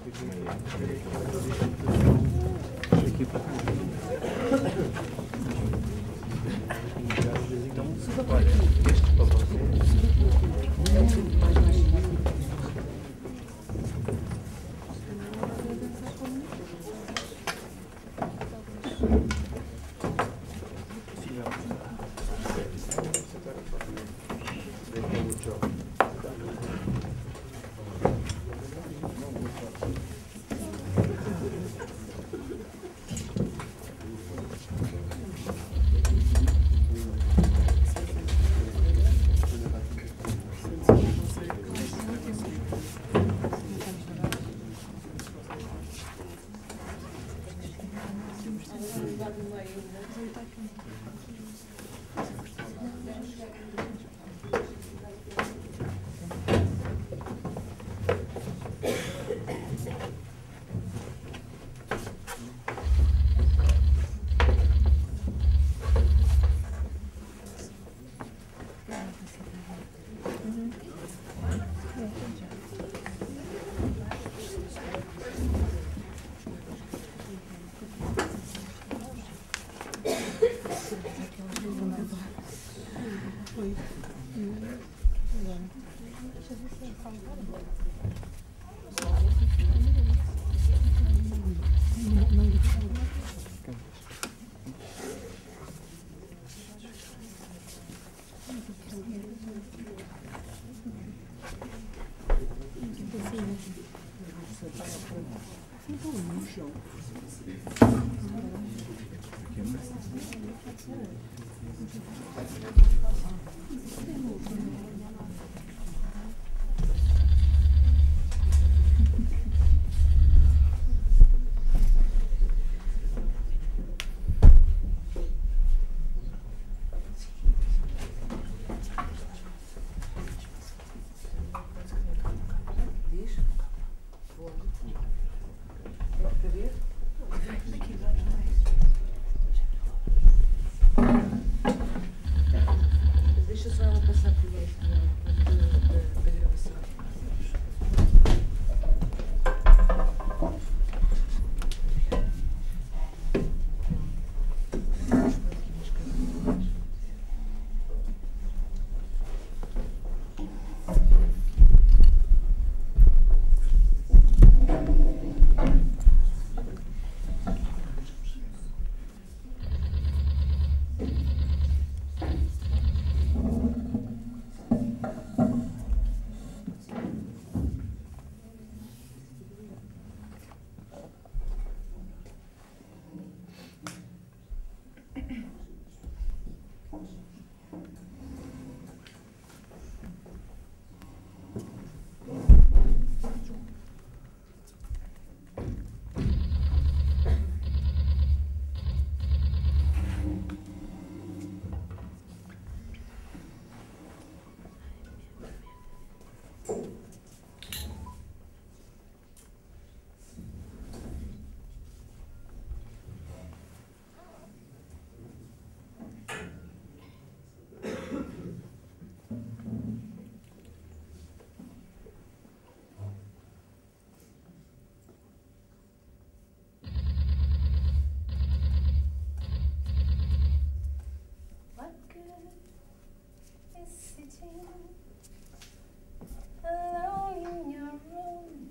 Alone in your room,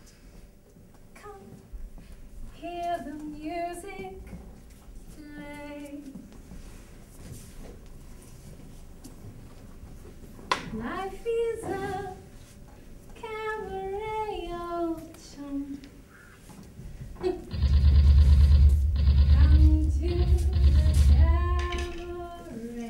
come hear the music play. Life is a cabaret, oh chum. Come to the cabaret.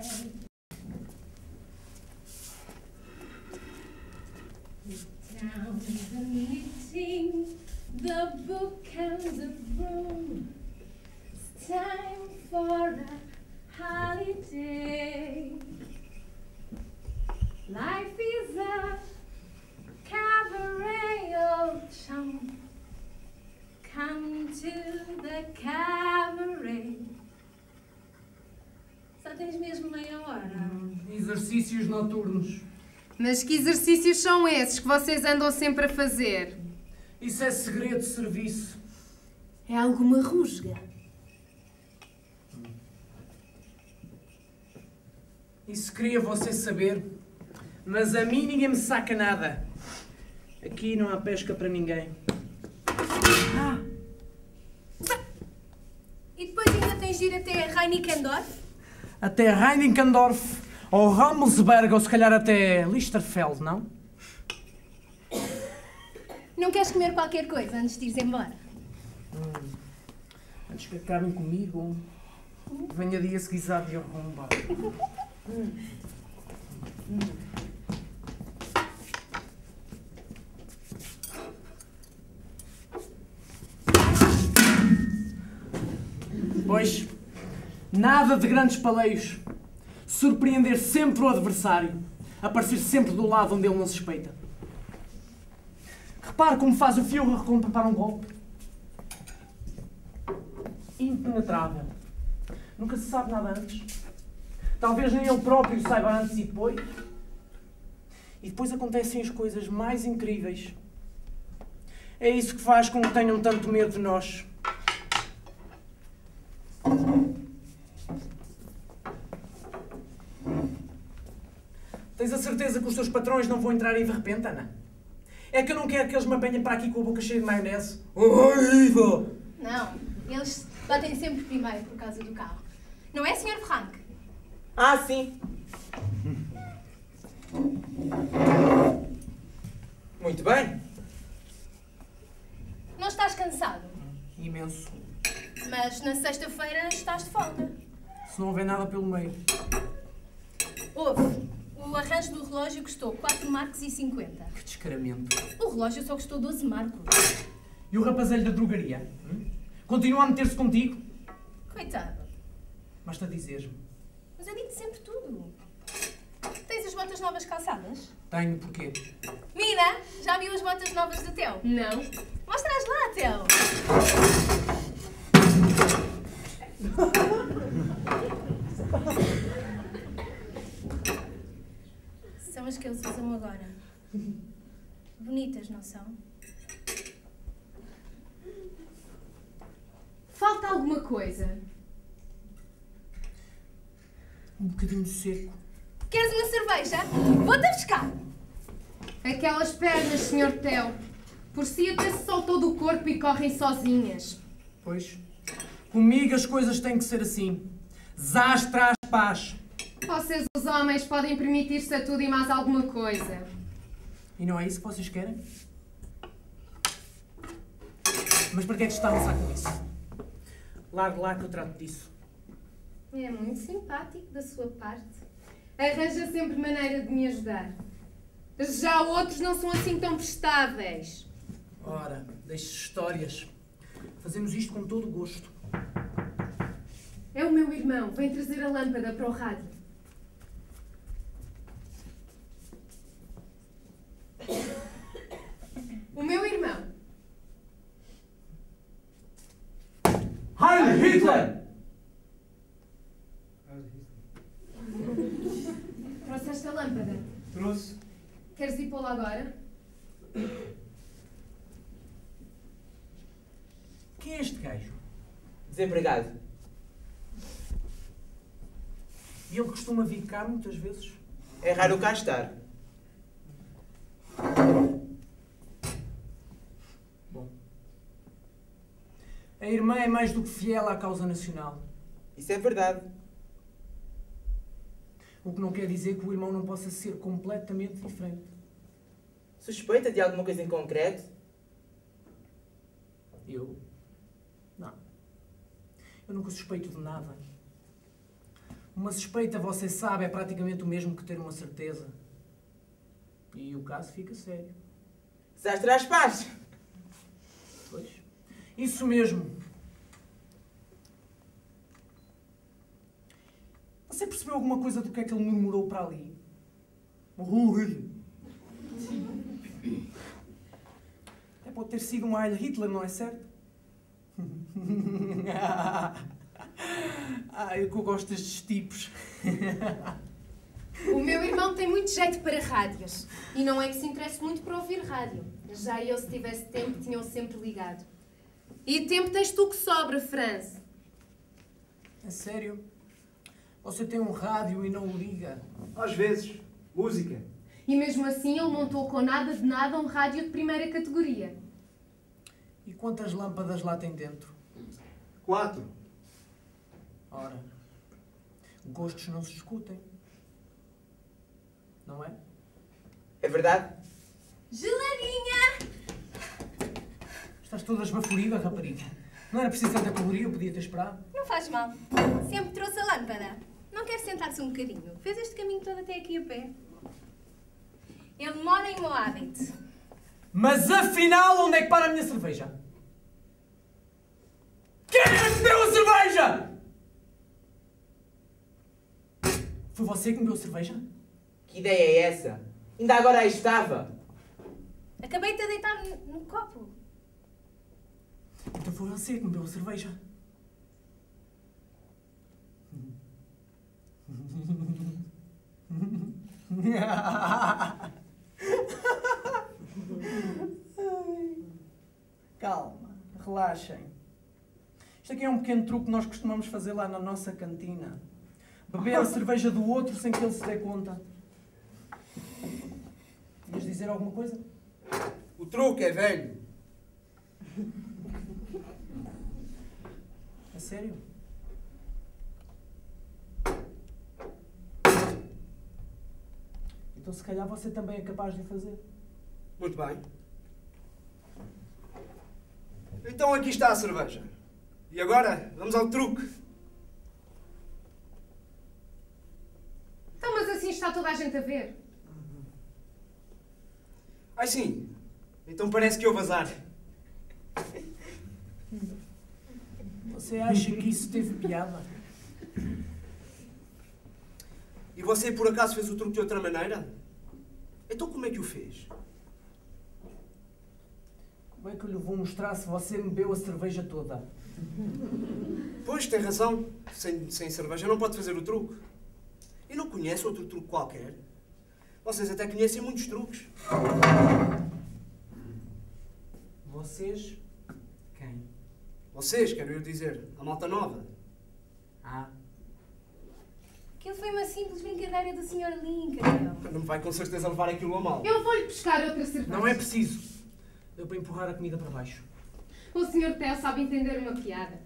Down the knitting, the book and the broom. It's time for a holiday. Life is a cabaret, oh chum. Come to the cabaret. Só tens mesmo meia hora. Exercícios noturnos. Mas que exercícios são esses que vocês andam sempre a fazer? Isso é segredo de serviço. É alguma rusga? Isso queria você saber. Mas a mim ninguém me saca nada. Aqui não há pesca para ninguém. Ah! E depois ainda tens de ir até Reinickendorf? Até Reinickendorf, ou Ramelsberg, ou se calhar até Lichterfeld, não? Não queres comer qualquer coisa antes de ires embora? Antes que acabem comigo, venha dia seguizado de arromba. Pois, nada de grandes paleios. Surpreender sempre o adversário. Aparecer sempre do lado onde ele não suspeita. Repare como faz o Führer quando prepara um golpe. Impenetrável. Nunca se sabe nada antes. Talvez nem ele próprio saiba antes e depois. E depois acontecem as coisas mais incríveis. É isso que faz com que tenham tanto medo de nós. Tens a certeza que os teus patrões não vão entrar aí de repente, Ana? É que eu não quero que eles me apanhem para aqui com a boca cheia de maionese. Horrível! Não, eles batem sempre primeiro por causa do carro. Não é, Sr. Frank? Ah, sim. Muito bem. Não estás cansado, Imenso. mas na sexta-feira estás de folga. Se não houver nada pelo meio. Ouve, o arranjo do relógio custou 4 marcos e 50. Que descaramento. O relógio só custou 12 marcos. E o rapazelho da drogaria? Continua a meter-se contigo? Coitado, Basta dizeres-me. mas eu digo sempre tudo. Tens as botas novas calçadas? Tenho porquê? Mira, já viu as botas novas do Theo? Não. Mostra-as lá, Theo. São as que eles usam agora. Bonitas, não são? Falta alguma coisa? Um bocadinho seco. Queres uma cerveja? Vou-te a buscar. Aquelas pernas, Sr. Theo. Por si até se soltou do corpo e correm sozinhas. Pois. Comigo as coisas têm que ser assim. Zás traz paz. Vocês, os homens, podem permitir-se a tudo e mais alguma coisa. E não é isso que vocês querem? Mas para que é que está a lançar com isso? Largue lá que eu trato disso. É muito simpático da sua parte. Arranja sempre maneira de me ajudar. Já outros não são assim tão prestáveis. Ora, deixe histórias. Fazemos isto com todo o gosto. É o meu irmão. Vem trazer a lâmpada para o rádio. O meu irmão. Heil Hitler! Trouxeste a lâmpada. Trouxe. Queres ir pô-la agora? Quem é este gajo? Desempregado. E ele costuma vir cá muitas vezes? É raro cá estar. Bom. A irmã é mais do que fiel à causa nacional. Isso é verdade. O que não quer dizer que o irmão não possa ser completamente diferente. Suspeita de alguma coisa em concreto? Eu? Não. Eu nunca suspeito de nada. Uma suspeita, você sabe, é praticamente o mesmo que ter uma certeza. E o caso fica sério. Zás traz paz. Pois. Isso mesmo. Você percebeu alguma coisa do que é que ele murmurou para ali? Ui! Até pode ter sido um Heil Hitler, não é certo? Eu que eu gosto destes tipos. O meu irmão tem muito jeito para rádios. E não é que se interesse muito para ouvir rádio. Já eu, se tivesse tempo, tinha-o sempre ligado. E tempo tens tu que sobra, Franz. É sério? Você tem um rádio e não o liga? Às vezes. Música. E mesmo assim ele montou com nada de nada um rádio de primeira categoria. E quantas lâmpadas lá tem dentro? 4. Ora, gostos não se discutem. Não é? É verdade? Geladinha! Estás toda esbaforida, rapariga. Não era preciso tanta caloria, eu podia ter esperado. Não faz mal. Sempre trouxe a lâmpada. Não quer sentar-se um bocadinho? Fez este caminho todo até aqui a pé. Ele mora em Moabit. Mas afinal, onde é que para a minha cerveja? Quem é que bebeu a cerveja? Foi você que me bebeu a cerveja? Que ideia é essa? Ainda agora aí estava. Acabei-te a deitar no copo. Então foi você que me bebeu a cerveja. Calma, relaxem. Isto aqui é um pequeno truque que nós costumamos fazer lá na nossa cantina. Beber a cerveja do outro sem que ele se dê conta. Ias dizer alguma coisa? O truque é velho. É sério? Então se calhar você também é capaz de o fazer. Muito bem. Então aqui está a cerveja. E agora, vamos ao truque. Então, mas assim está toda a gente a ver. Ai sim. Então parece que houve azar. Você acha que isso teve piada? E você por acaso fez o truque de outra maneira? Então como é que o fez? Como é que eu lhe vou mostrar se você me bebeu a cerveja toda? Pois, tem razão. Sem cerveja não pode fazer o truque. E não conhece outro truque qualquer? Vocês até conhecem muitos truques. Vocês? Quem? Vocês, quero eu dizer, a malta nova. Ah. Aquilo foi uma simples brincadeira do Sr. Lincoln. Não me vai com certeza levar aquilo a mal. Eu vou-lhe pescar outra cerveja. Não é preciso. Deu para empurrar a comida para baixo. O Sr. Theo sabe entender uma piada.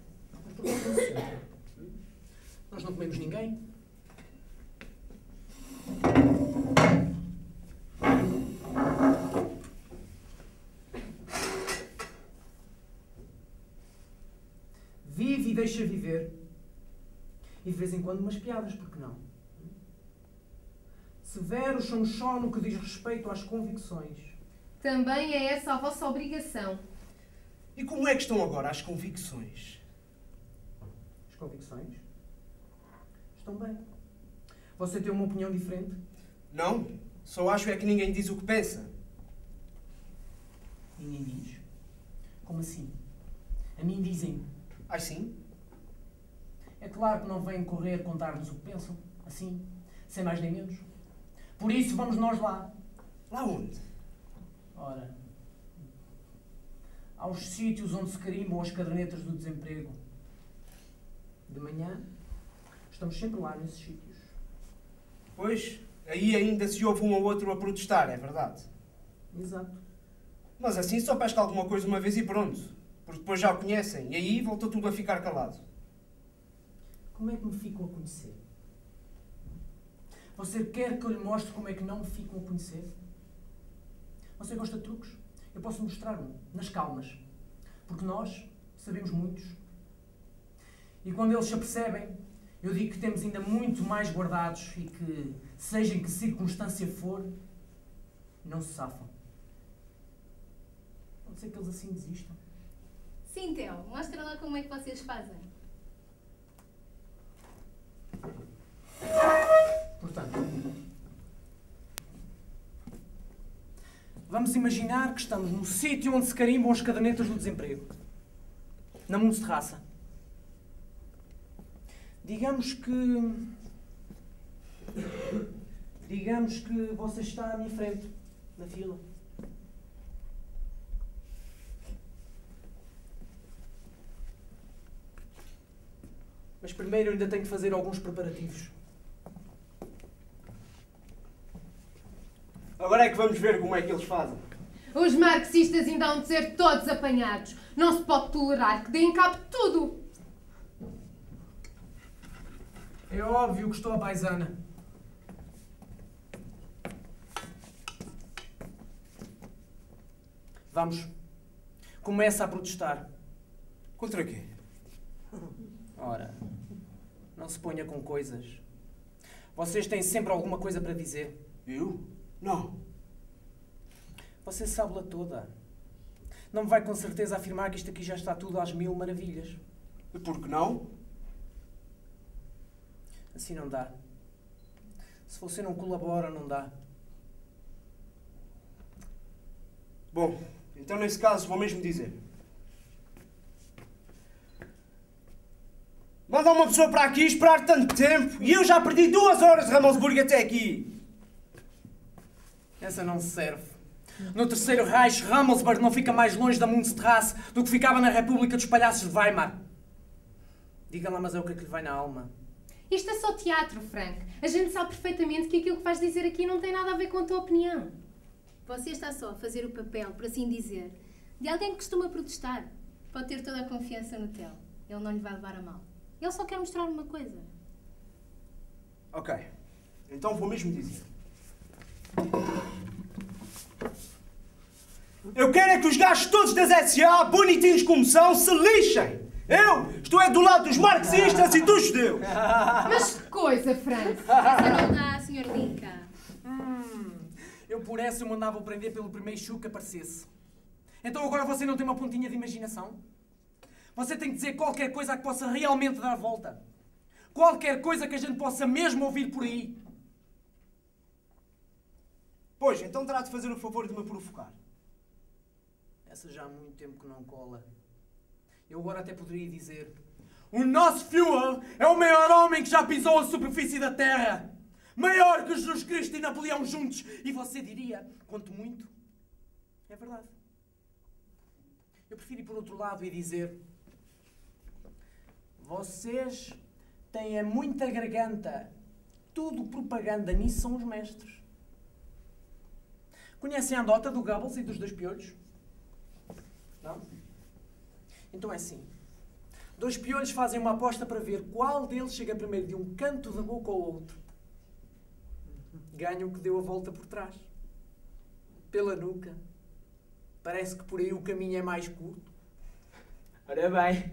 Nós não comemos ninguém. Vive e deixa viver. E de vez em quando umas piadas, por que não? Severos somos só no que diz respeito às convicções. Também é essa a vossa obrigação. E como é que estão agora as convicções? As convicções? Estão bem. Você tem uma opinião diferente? Não. Só acho é que ninguém diz o que pensa. Ninguém diz. Como assim? A mim dizem. Ai sim? É claro que não vêm correr contar-nos o que pensam. Assim, sem mais nem menos. Por isso vamos nós lá. Lá onde? Ora, aos sítios onde se carimbam as cadernetas do desemprego. De manhã, estamos sempre lá nesses sítios. Pois, aí ainda se ouve um ou outro a protestar, é verdade. Exato. Mas assim só pesca alguma coisa uma vez e pronto. Porque depois já o conhecem e aí volta tudo a ficar calado. Como é que me ficam a conhecer? Você quer que eu lhe mostre como é que não me ficam a conhecer? Você gosta de truques? Eu posso mostrar um, nas calmas. Porque nós sabemos muitos. E quando eles se apercebem, eu digo que temos ainda muito mais guardados e que, seja em que circunstância for, não se safam. Pode ser que eles assim desistam. Sim, Theo, mostra lá como é que vocês fazem. Portanto, vamos imaginar que estamos no sítio onde se carimbam as cadernetas do desemprego. Na Monserraça. Digamos que Digamos que você está à minha frente, na fila. Mas primeiro eu ainda tenho que fazer alguns preparativos. Agora é que vamos ver como é que eles fazem. Os marxistas ainda hão de ser todos apanhados. Não se pode tolerar que deem cabo de tudo. É óbvio que estou à paisana. Vamos. Começa a protestar. Contra quê? Ora, não se ponha com coisas. Vocês têm sempre alguma coisa para dizer. Eu? Não. Você sabe-la toda. Não me vai com certeza afirmar que isto aqui já está tudo às mil maravilhas. E por que não? Assim não dá. Se você não colabora, não dá. Bom, então nesse caso vou mesmo dizer. Manda uma pessoa para aqui esperar tanto tempo e eu já perdi 2 horas de Ramelsburg até aqui. Essa não serve. No Terceiro Reich, Ramelsburg não fica mais longe da Münsterstrasse do que ficava na República dos Palhaços de Weimar. Diga lá, mas é o que lhe vai na alma? Isto é só teatro, Frank. A gente sabe perfeitamente que aquilo que vais dizer aqui não tem nada a ver com a tua opinião. Você está só a fazer o papel, por assim dizer, de alguém que costuma protestar. Pode ter toda a confiança no Theo. Ele não lhe vai levar a mal. Ele só quer mostrar uma coisa. Ok, então vou mesmo dizer. Eu quero é que os gajos todos das SA, bonitinhos como são, se lixem. Eu estou é do lado dos marxistas e dos judeus. Mas que coisa, Frank! Essa não dá, Sr. Linka. Eu por essa eu mandava-o prender pelo primeiro chuco que aparecesse. Então agora você não tem uma pontinha de imaginação? Você tem que dizer qualquer coisa a que possa realmente dar a volta. Qualquer coisa que a gente possa mesmo ouvir por aí. Pois, então terá de fazer o favor de me provocar. Essa já há muito tempo que não cola. Eu agora até poderia dizer: o nosso Führer é o maior homem que já pisou a superfície da Terra. Maior que Jesus Cristo e Napoleão juntos. E você diria, quanto muito, é verdade. Eu prefiro ir por outro lado e dizer: vocês têm muita garganta. Tudo propaganda nisso são os mestres. Conhecem a andota do Goebbels e dos 2 piolhos? Não? Então é assim. 2 piolhos fazem uma aposta para ver qual deles chega primeiro de um canto da boca ao outro. Ganha o que deu a volta por trás. Pela nuca. Parece que por aí o caminho é mais curto. Ora bem.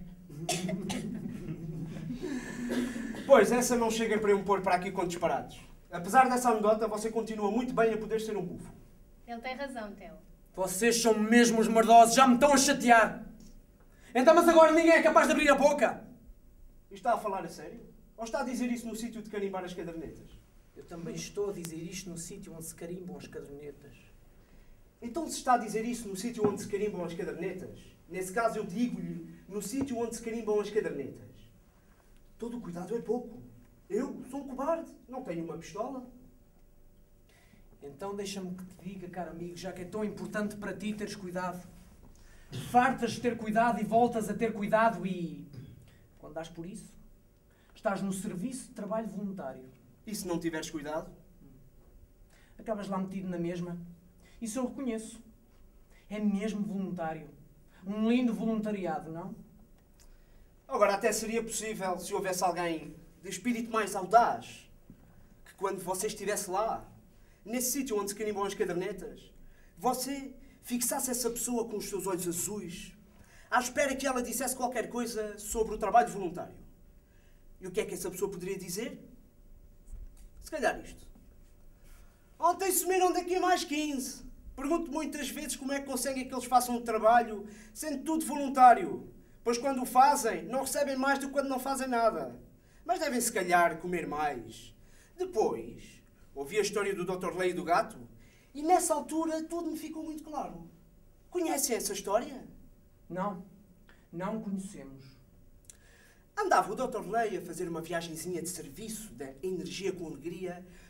Pois, essa não chega para eu me pôr para aqui com disparados. Apesar dessa anedota, você continua muito bem a poder ser um bufo. Ele tem razão, Theo. Vocês são mesmo os merdosos, já me estão a chatear. Então, mas agora ninguém é capaz de abrir a boca. E está a falar a sério? Ou está a dizer isso no sítio de carimbar as cadernetas? Eu também estou a dizer isto no sítio onde se carimbam as cadernetas. Então, se está a dizer isso no sítio onde se carimbam as cadernetas, nesse caso eu digo-lhe no sítio onde se carimbam as cadernetas. Todo o cuidado é pouco. Eu sou um cobarde, não tenho uma pistola. Então deixa-me que te diga, caro amigo, já que é tão importante para ti teres cuidado. Fartas de ter cuidado e voltas a ter cuidado e... quando dás por isso, estás no serviço de trabalho voluntário. E se não tiveres cuidado? Acabas lá metido na mesma. Isso eu reconheço. É mesmo voluntário. Um lindo voluntariado, não? Agora, até seria possível se houvesse alguém de espírito mais audaz, que quando você estivesse lá, nesse sítio onde se carimbam as cadernetas, você fixasse essa pessoa com os seus olhos azuis, à espera que ela dissesse qualquer coisa sobre o trabalho voluntário. E o que é que essa pessoa poderia dizer? Se calhar isto. Ontem sumiram daqui mais 15. Pergunto muitas vezes como é que conseguem que eles façam o trabalho, sendo tudo voluntário. Pois quando o fazem, não recebem mais do que quando não fazem nada. Mas devem, se calhar, comer mais. Depois, ouvi a história do Dr. Lei e do gato, e nessa altura tudo me ficou muito claro. Conhecem essa história? Não. Não conhecemos. Andava o Dr. Lei a fazer uma viagenzinha de serviço da Energia com Alegria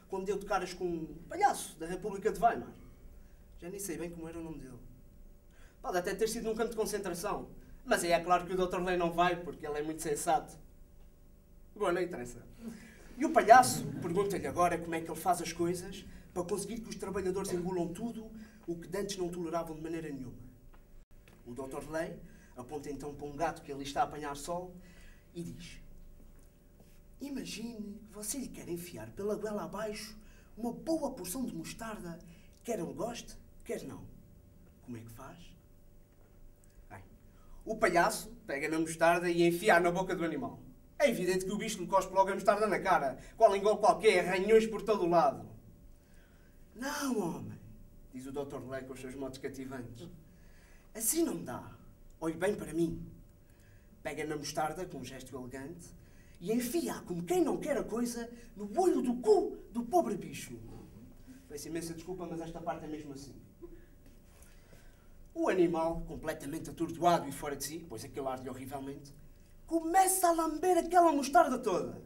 quando deu de caras com um palhaço da República de Weimar. Já nem sei bem como era o nome dele. Pode até ter sido num campo de concentração. Mas aí é claro que o Dr. Lei não vai, porque ele é muito sensato. Bom, não interessa. E o palhaço pergunta-lhe agora como é que ele faz as coisas para conseguir que os trabalhadores engolam tudo o que de antes não toleravam de maneira nenhuma. O Dr. Lei aponta então para um gato que ali está a apanhar sol e diz: imagine que você lhe quer enfiar pela goela abaixo uma boa porção de mostarda, quer ele goste, quer não. Como é que faz? Bem, o palhaço pega na mostarda e enfia na boca do animal. É evidente que o bicho lhe cospe logo a mostarda na cara, qual engole qualquer, arranhões por todo o lado. Não, homem, diz o Dr. Lei com os seus modos cativantes. Assim não dá. Olhe bem para mim. Pega na mostarda com um gesto elegante e enfia, como quem não quer a coisa, no olho do cu do pobre bicho. Peço imensa desculpa, mas esta parte é mesmo assim. O animal, completamente atordoado e fora de si, pois aquilo arde-lhe horrivelmente, começa a lamber aquela mostarda toda.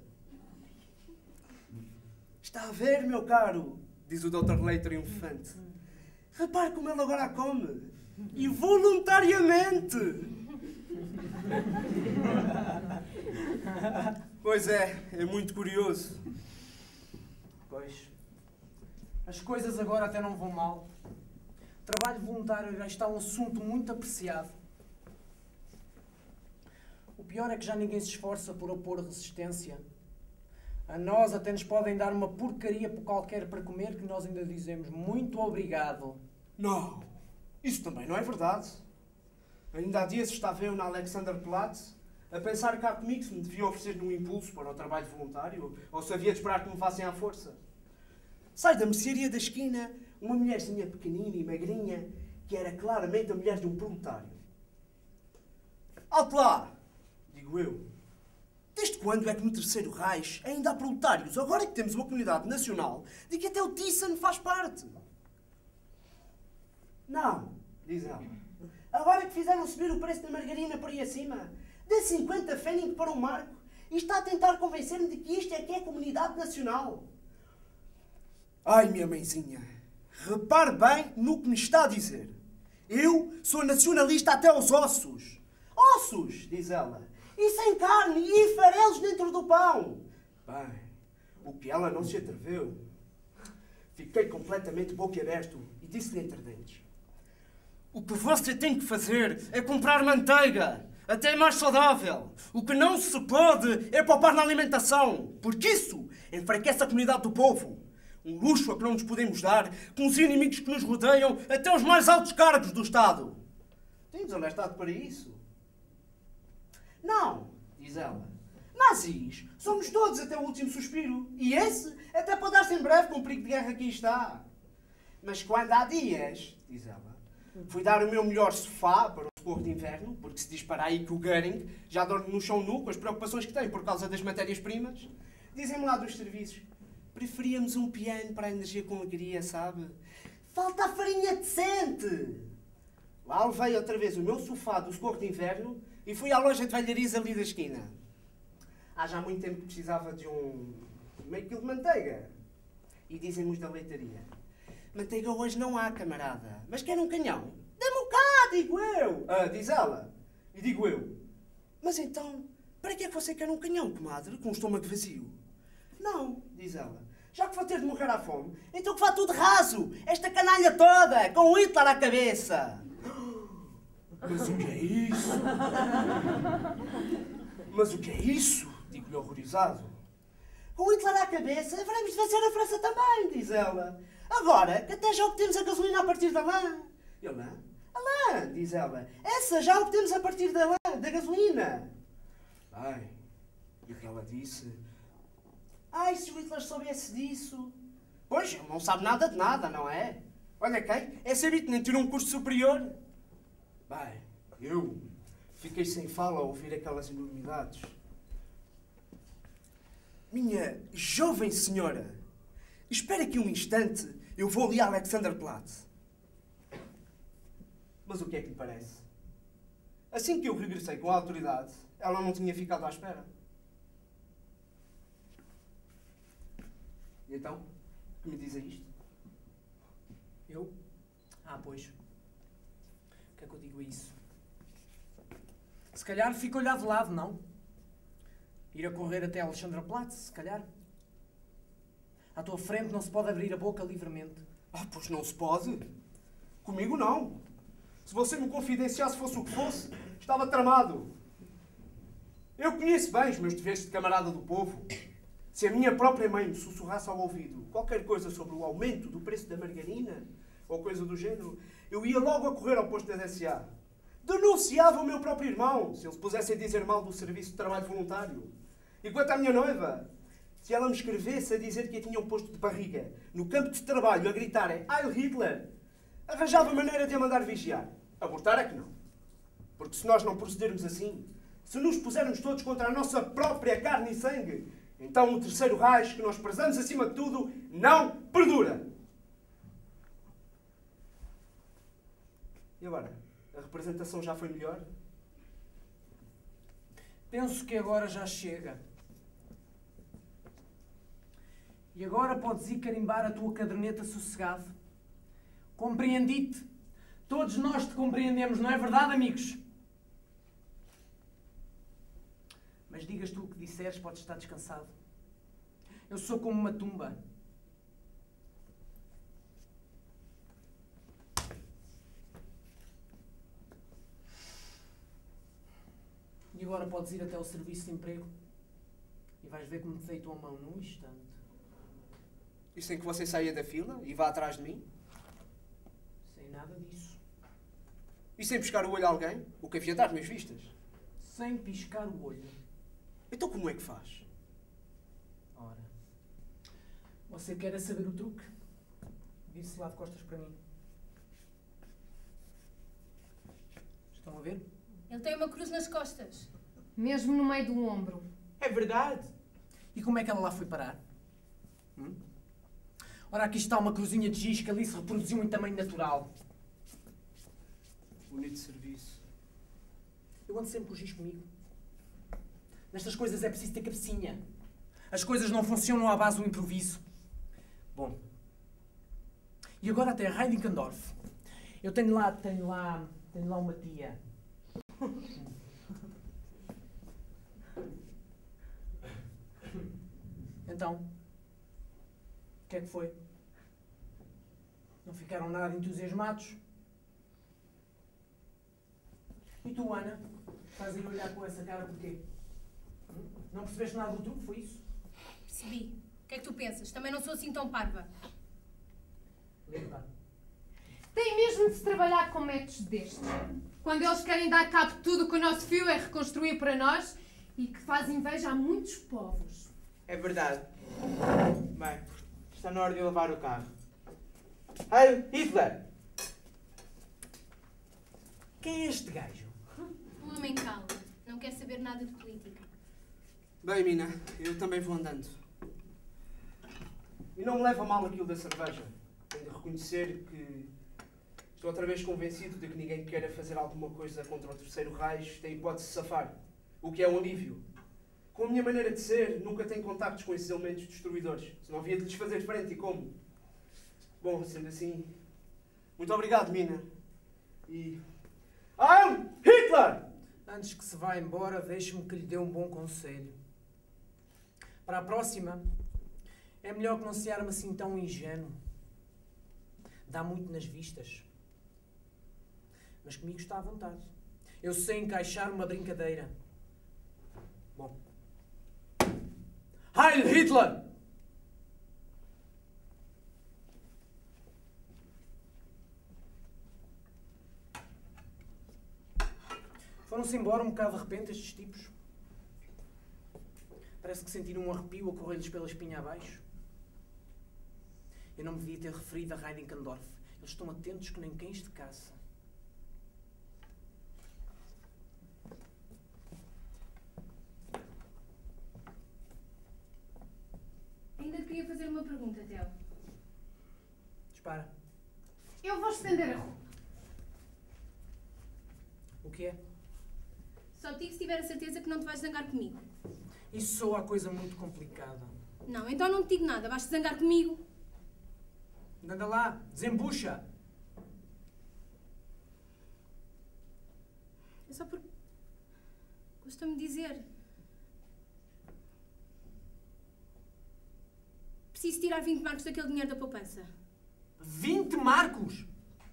Está a ver, meu caro, diz o Dr. Lei triunfante. Repare como ele agora a come. E voluntariamente. Pois é muito curioso. Pois. As coisas agora até não vão mal. O trabalho voluntário já está um assunto muito apreciado. O pior é que já ninguém se esforça por opor resistência. A nós até nos podem dar uma porcaria por qualquer para comer que nós ainda dizemos muito obrigado. Não, isso também não é verdade. Ainda há dias estava eu na Alexanderplatz a pensar cá comigo se me deviam oferecer um impulso para o trabalho voluntário ou se havia de esperar que me façam à força. Sai da mercearia da esquina uma mulherzinha pequenina e magrinha que era claramente a mulher de um proletário. Alto lá! Digo eu. Desde quando é que no Terceiro Reich ainda há proletários? Agora é que temos uma comunidade nacional de que até o Thyssen faz parte. Não, diz ela. Agora que fizeram subir o preço da margarina por aí acima, de 50 pfennig para um marco, e está a tentar convencer-me de que isto é que é comunidade nacional. Ai, minha mãezinha, repare bem no que me está a dizer. Eu sou nacionalista até aos ossos. Ossos, diz ela, e sem carne e farelos dentro do pão. Bem, o que ela não se atreveu. Fiquei completamente boquiaberto e disse-lhe entre dentes: o que você tem que fazer é comprar manteiga, até mais saudável. O que não se pode é poupar na alimentação, porque isso enfraquece a comunidade do povo. Um luxo a que não nos podemos dar com os inimigos que nos rodeiam, até os mais altos cargos do Estado. Tem desonestade para isso? Não, diz ela. Nazis somos todos até o último suspiro. E esse até pode dar-se em breve com o perigo de guerra que aí está. Mas quando há dias, diz ela, fui dar o meu melhor sofá para o socorro de inverno, porque se diz para aí que o Göring já dorme no chão nu com as preocupações que tem por causa das matérias-primas. Dizem-me lá dos serviços. Preferíamos um piano para a energia com alegria, sabe? Falta a farinha decente! Lá levei outra vez o meu sofá do socorro de inverno e fui à loja de velharias ali da esquina. Há já muito tempo que precisava de meio quilo de manteiga. E dizem-nos da leitaria: manteiga hoje não há, camarada. Mas quer um canhão? Dê-me cá, digo eu. Diz ela. E digo eu: mas então, para que é que você quer um canhão, comadre, com o estômago vazio? Não, diz ela. Já que vou ter de morrer à fome, então que vá tudo raso. Esta canalha toda, com o Hitler à cabeça. Mas o que é isso? Mas o que é isso? Digo-lhe horrorizado. Com o Hitler à cabeça, veremos de vencer a França também, diz ela. Agora, que até já obtemos a gasolina a partir da lã. Eu, lã? A lã, diz ela. Essa já obtemos a partir da lã, da gasolina. Ai, e o que ela disse? Ai, se o Hitler soubesse disso. Pois, ele não sabe nada de nada, não é? Olha quem? É sabido, nem tirou um curso superior. Bem, eu fiquei sem fala ao ouvir aquelas enormidades. Minha jovem senhora, espere aqui um instante, eu vou ali a Alexanderplatz. Mas o que é que lhe parece? Assim que eu regressei com a autoridade, ela não tinha ficado à espera. E então, que me diz a isto? Eu? Pois. O que é que eu digo a isso? Se calhar fico a olhar de lado, não? Ir a correr até Alexandraplatz, se calhar. À tua frente não se pode abrir a boca livremente. Pois não se pode. Comigo não. Se você me confidenciasse fosse o que fosse, estava tramado. Eu conheço bem os meus deveres de camarada do povo. Se a minha própria mãe me sussurrasse ao ouvido qualquer coisa sobre o aumento do preço da margarina, ou coisa do género, eu ia logo a correr ao posto da DSA. Denunciava o meu próprio irmão, se eles pusessem a dizer mal do serviço de trabalho voluntário. E quanto à minha noiva, se ela me escrevesse a dizer que eu tinha um posto de barriga no campo de trabalho a gritar Heil Hitler, arranjava maneira de a mandar vigiar. Abortar é que não. Porque se nós não procedermos assim, se nos pusermos todos contra a nossa própria carne e sangue, então o terceiro Reich, que nós prezamos acima de tudo, não perdura. E agora? A representação já foi melhor? Penso que agora já chega. E agora podes ir carimbar a tua caderneta sossegado. Compreendi-te. Todos nós te compreendemos, não é verdade, amigos? Mas digas tu o que disseres, podes estar descansado. Eu sou como uma tumba. E agora podes ir até ao serviço de emprego e vais ver como te deitam a mão num instante. E sem que você saia da fila e vá atrás de mim? Sem nada disso. E sem piscar o olho a alguém? O que afiatar as minhas vistas? Sem piscar o olho. Então como é que faz? Ora, você quer saber o truque? Vire-se lá de costas para mim. Estão a ver? Ele tem uma cruz nas costas. Mesmo no meio do ombro. É verdade. E como é que ela lá foi parar? Ora, aqui está uma cruzinha de giz que ali se reproduziu em tamanho natural. Bonito serviço. Eu ando sempre com o giz comigo. Nestas coisas é preciso ter cabecinha. As coisas não funcionam à base do improviso. Bom. E agora até Heiligendorf. Eu tenho lá uma tia. Então, o que é que foi? Não ficaram nada entusiasmados? E tu, Ana? Estás aí a olhar com essa cara porquê? Não percebeste nada do truque, foi isso? Percebi. O que é que tu pensas? Também não sou assim tão parva. Lembra? Tem mesmo de se trabalhar com métodos destes. Quando eles querem dar cabo de tudo que o nosso fio é reconstruir para nós e que faz inveja a muitos povos. É verdade. Bem, está na hora de lavar o carro. Heil Hitler! Quem é este gajo? Um homem calmo. Não quer saber nada de política. Bem, Mina, eu também vou andando. E não me leva a mal aquilo da cerveja. Tenho de reconhecer que estou outra vez convencido de que ninguém que queira fazer alguma coisa contra o terceiro Reich tem hipótese de safar. O que é um alívio. Com a minha maneira de ser, nunca tenho contactos com esses elementos destruidores. Senão havia de lhes fazer frente e como? Bom, sendo assim, muito obrigado, Mina. E... Heil Hitler! Antes que se vá embora, deixe-me que lhe dê um bom conselho. Para a próxima, é melhor que não se arme assim tão ingênuo. Dá muito nas vistas. Mas comigo está à vontade. Eu sei encaixar uma brincadeira. Bom. Heil Hitler! Foram-se embora um bocado de repente estes tipos. Parece que sentiram um arrepio a correr-lhes pela espinha abaixo. Eu não me devia ter referido a Heiligendorf. Eles estão atentos que nem cães de caça. Ainda te queria fazer uma pergunta, Theo. Dispara. Eu vou estender a roupa. O que é? Só te digo se tiver a certeza que não te vais zangar comigo. Isso soa a coisa muito complicada. Não, então não te digo nada. Vais-te zangar comigo. Anda lá, desembucha. É só porque costumo dizer. Preciso tirar 20 marcos daquele dinheiro da poupança. 20 marcos?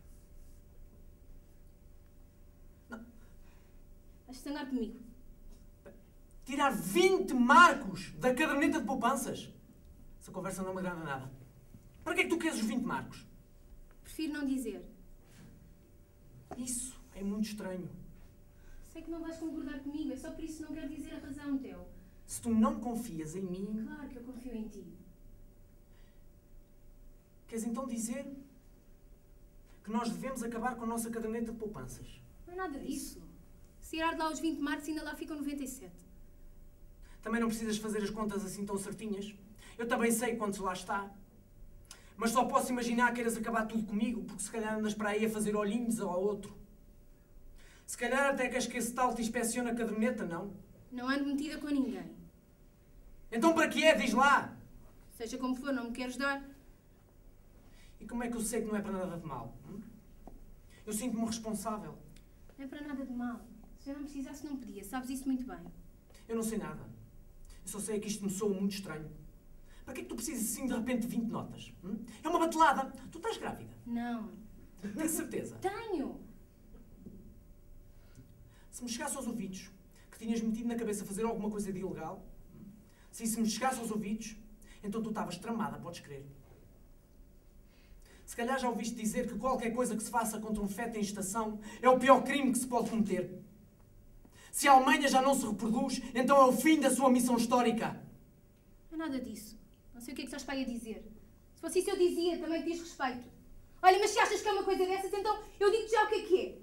Vais zangar comigo. Tirar 20 marcos da caderneta de poupanças? Essa conversa não me agrada nada. Para que é que tu queres os 20 marcos? Prefiro não dizer. Isso é muito estranho. Sei que não vais concordar comigo, é só por isso que não quero dizer a razão, Theo. Se tu não confias em mim, Claro que eu confio em ti. queres então dizer que nós devemos acabar com a nossa caderneta de poupanças? Não é nada disso. Se tirar de lá os 20 marcos, ainda lá ficam 97. Também não precisas fazer as contas assim tão certinhas. Eu também sei quantos lá está. Mas só posso imaginar que queiras acabar tudo comigo, porque se calhar andas para aí a fazer olhinhos ao outro. Se calhar até queres que esse tal te inspecione a caderneta, não? Não ando metida com ninguém. Então para que é? Diz lá! Seja como for, não me queres dar. E como é que eu sei que não é para nada de mal? Eu sinto-me responsável. Não é para nada de mal. Se eu não precisasse, não podia. Sabes isso muito bem. Eu não sei nada. Eu só sei que isto me soa muito estranho. Para que é que tu precisas assim de repente de 20 notas? É uma batelada. Tu estás grávida. Não. Tens certeza? Tenho! Se me chegasse aos ouvidos que tinhas metido na cabeça fazer alguma coisa de ilegal, se isso me chegasse aos ouvidos, então tu estavas tramada, podes crer. Se calhar já ouviste dizer que qualquer coisa que se faça contra um feto em gestação é o pior crime que se pode cometer. Se a Alemanha já não se reproduz, então é o fim da sua missão histórica. Não é nada disso. Não sei o que é que estás para aí a dizer. Se fosse isso eu dizia, também te diz respeito. Olha, mas se achas que é uma coisa dessas, então eu digo-te já o que é.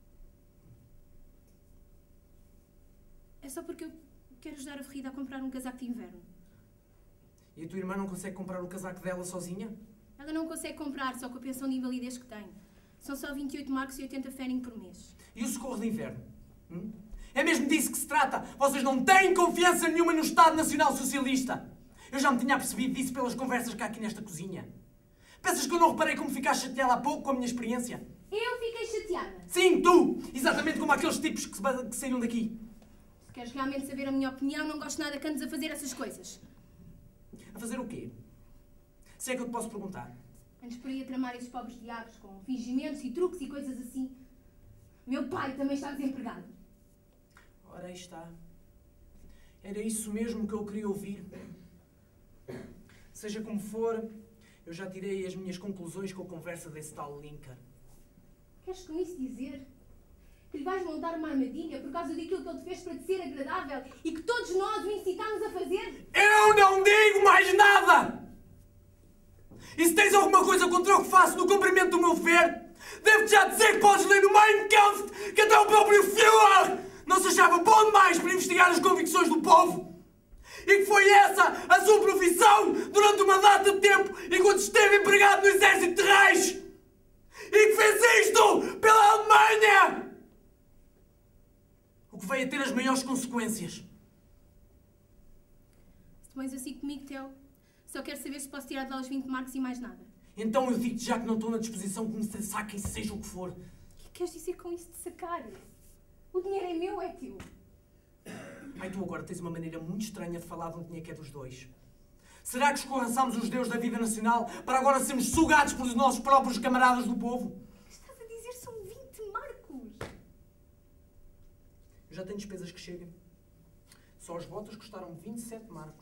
É só porque eu quero ajudar a Ferrida a comprar um casaco de inverno. E a tua irmã não consegue comprar o casaco dela sozinha? Ela não consegue comprar, só com a pensão de invalidez que tem. São só 28 marcos e 80 pfennig por mês. E o socorro de inverno? É mesmo disso que se trata? Vocês não têm confiança nenhuma no Estado Nacional Socialista. Eu já me tinha percebido disso pelas conversas cá aqui nesta cozinha. Pensas que eu não reparei como ficaste chateada há pouco com a minha experiência? Eu fiquei chateada. Sim, tu! Exatamente como aqueles tipos que saíram daqui. Se queres realmente saber a minha opinião, não gosto nada que andes a fazer essas coisas. A fazer o quê? Se é que eu te posso perguntar. Antes por aí a tramar esses pobres diabos com fingimentos e truques e coisas assim. Meu pai também está desempregado. Ora, aí está. Era isso mesmo que eu queria ouvir. Seja como for, eu já tirei as minhas conclusões com a conversa desse tal Linker. Queres com isso dizer que lhe vais montar uma armadilha por causa daquilo que ele te fez para te ser agradável e que todos nós o incitámos a fazer? Eu não digo mais nada! E se tens alguma coisa contra o que faço no cumprimento do meu dever, devo-te já dizer que podes ler no Mein Kampf que até o próprio Führer não se achava bom demais para investigar as convicções do povo. E que foi essa a sua profissão durante uma data de tempo enquanto esteve empregado no exército de Reich. E que fez isto pela Alemanha! O que veio a ter as maiores consequências. Se tu vens assim comigo, Theo, só quero saber se posso tirar de lá os 20 marcos e mais nada. Então eu digo-te já que não estou na disposição que me saquem, seja o que for. O que queres dizer com isso de sacar? O dinheiro é meu, é teu. Ai, tu agora tens uma maneira muito estranha de falar de um dinheiro que é dos dois. Será que escorraçámos os deuses da vida nacional para agora sermos sugados pelos nossos próprios camaradas do povo? O que estás a dizer são 20 marcos. Eu já tenho despesas que cheguem. Só as botas custaram 27 marcos.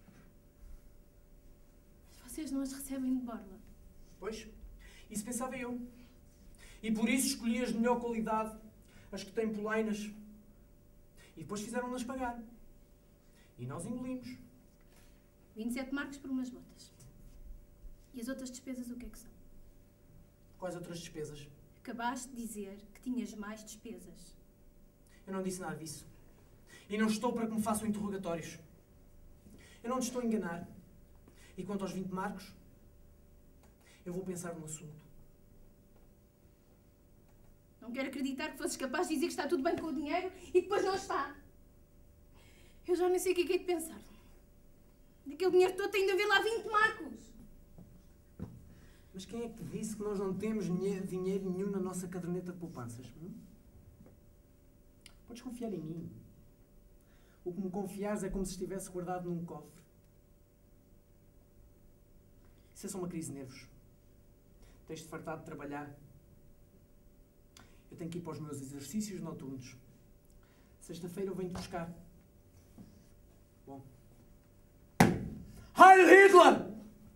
Mas vocês não as recebem de borla. Pois, isso pensava eu. E por isso escolhi as de melhor qualidade, as que têm polainas. E depois fizeram-nas pagar. E nós engolimos. 27 marcos por umas botas. E as outras despesas o que é que são? Quais outras despesas? Acabaste de dizer que tinhas mais despesas. Eu não disse nada disso. E não estou para que me façam interrogatórios. Eu não te estou a enganar. E quanto aos 20 marcos, eu vou pensar no assunto. Não quero acreditar que fosses capaz de dizer que está tudo bem com o dinheiro e depois não está. Eu já nem sei o que é de pensar. Daquele dinheiro todo tem de haver lá 20 marcos. Mas quem é que disse que nós não temos dinheiro nenhum na nossa caderneta de poupanças? Podes confiar em mim. O que me confiares é como se estivesse guardado num cofre. Isso é só uma crise de nervos. Tens de fartar de trabalhar. Eu tenho que ir para os meus exercícios noturnos. Sexta-feira eu venho-te buscar. Bom. Heil Hitler!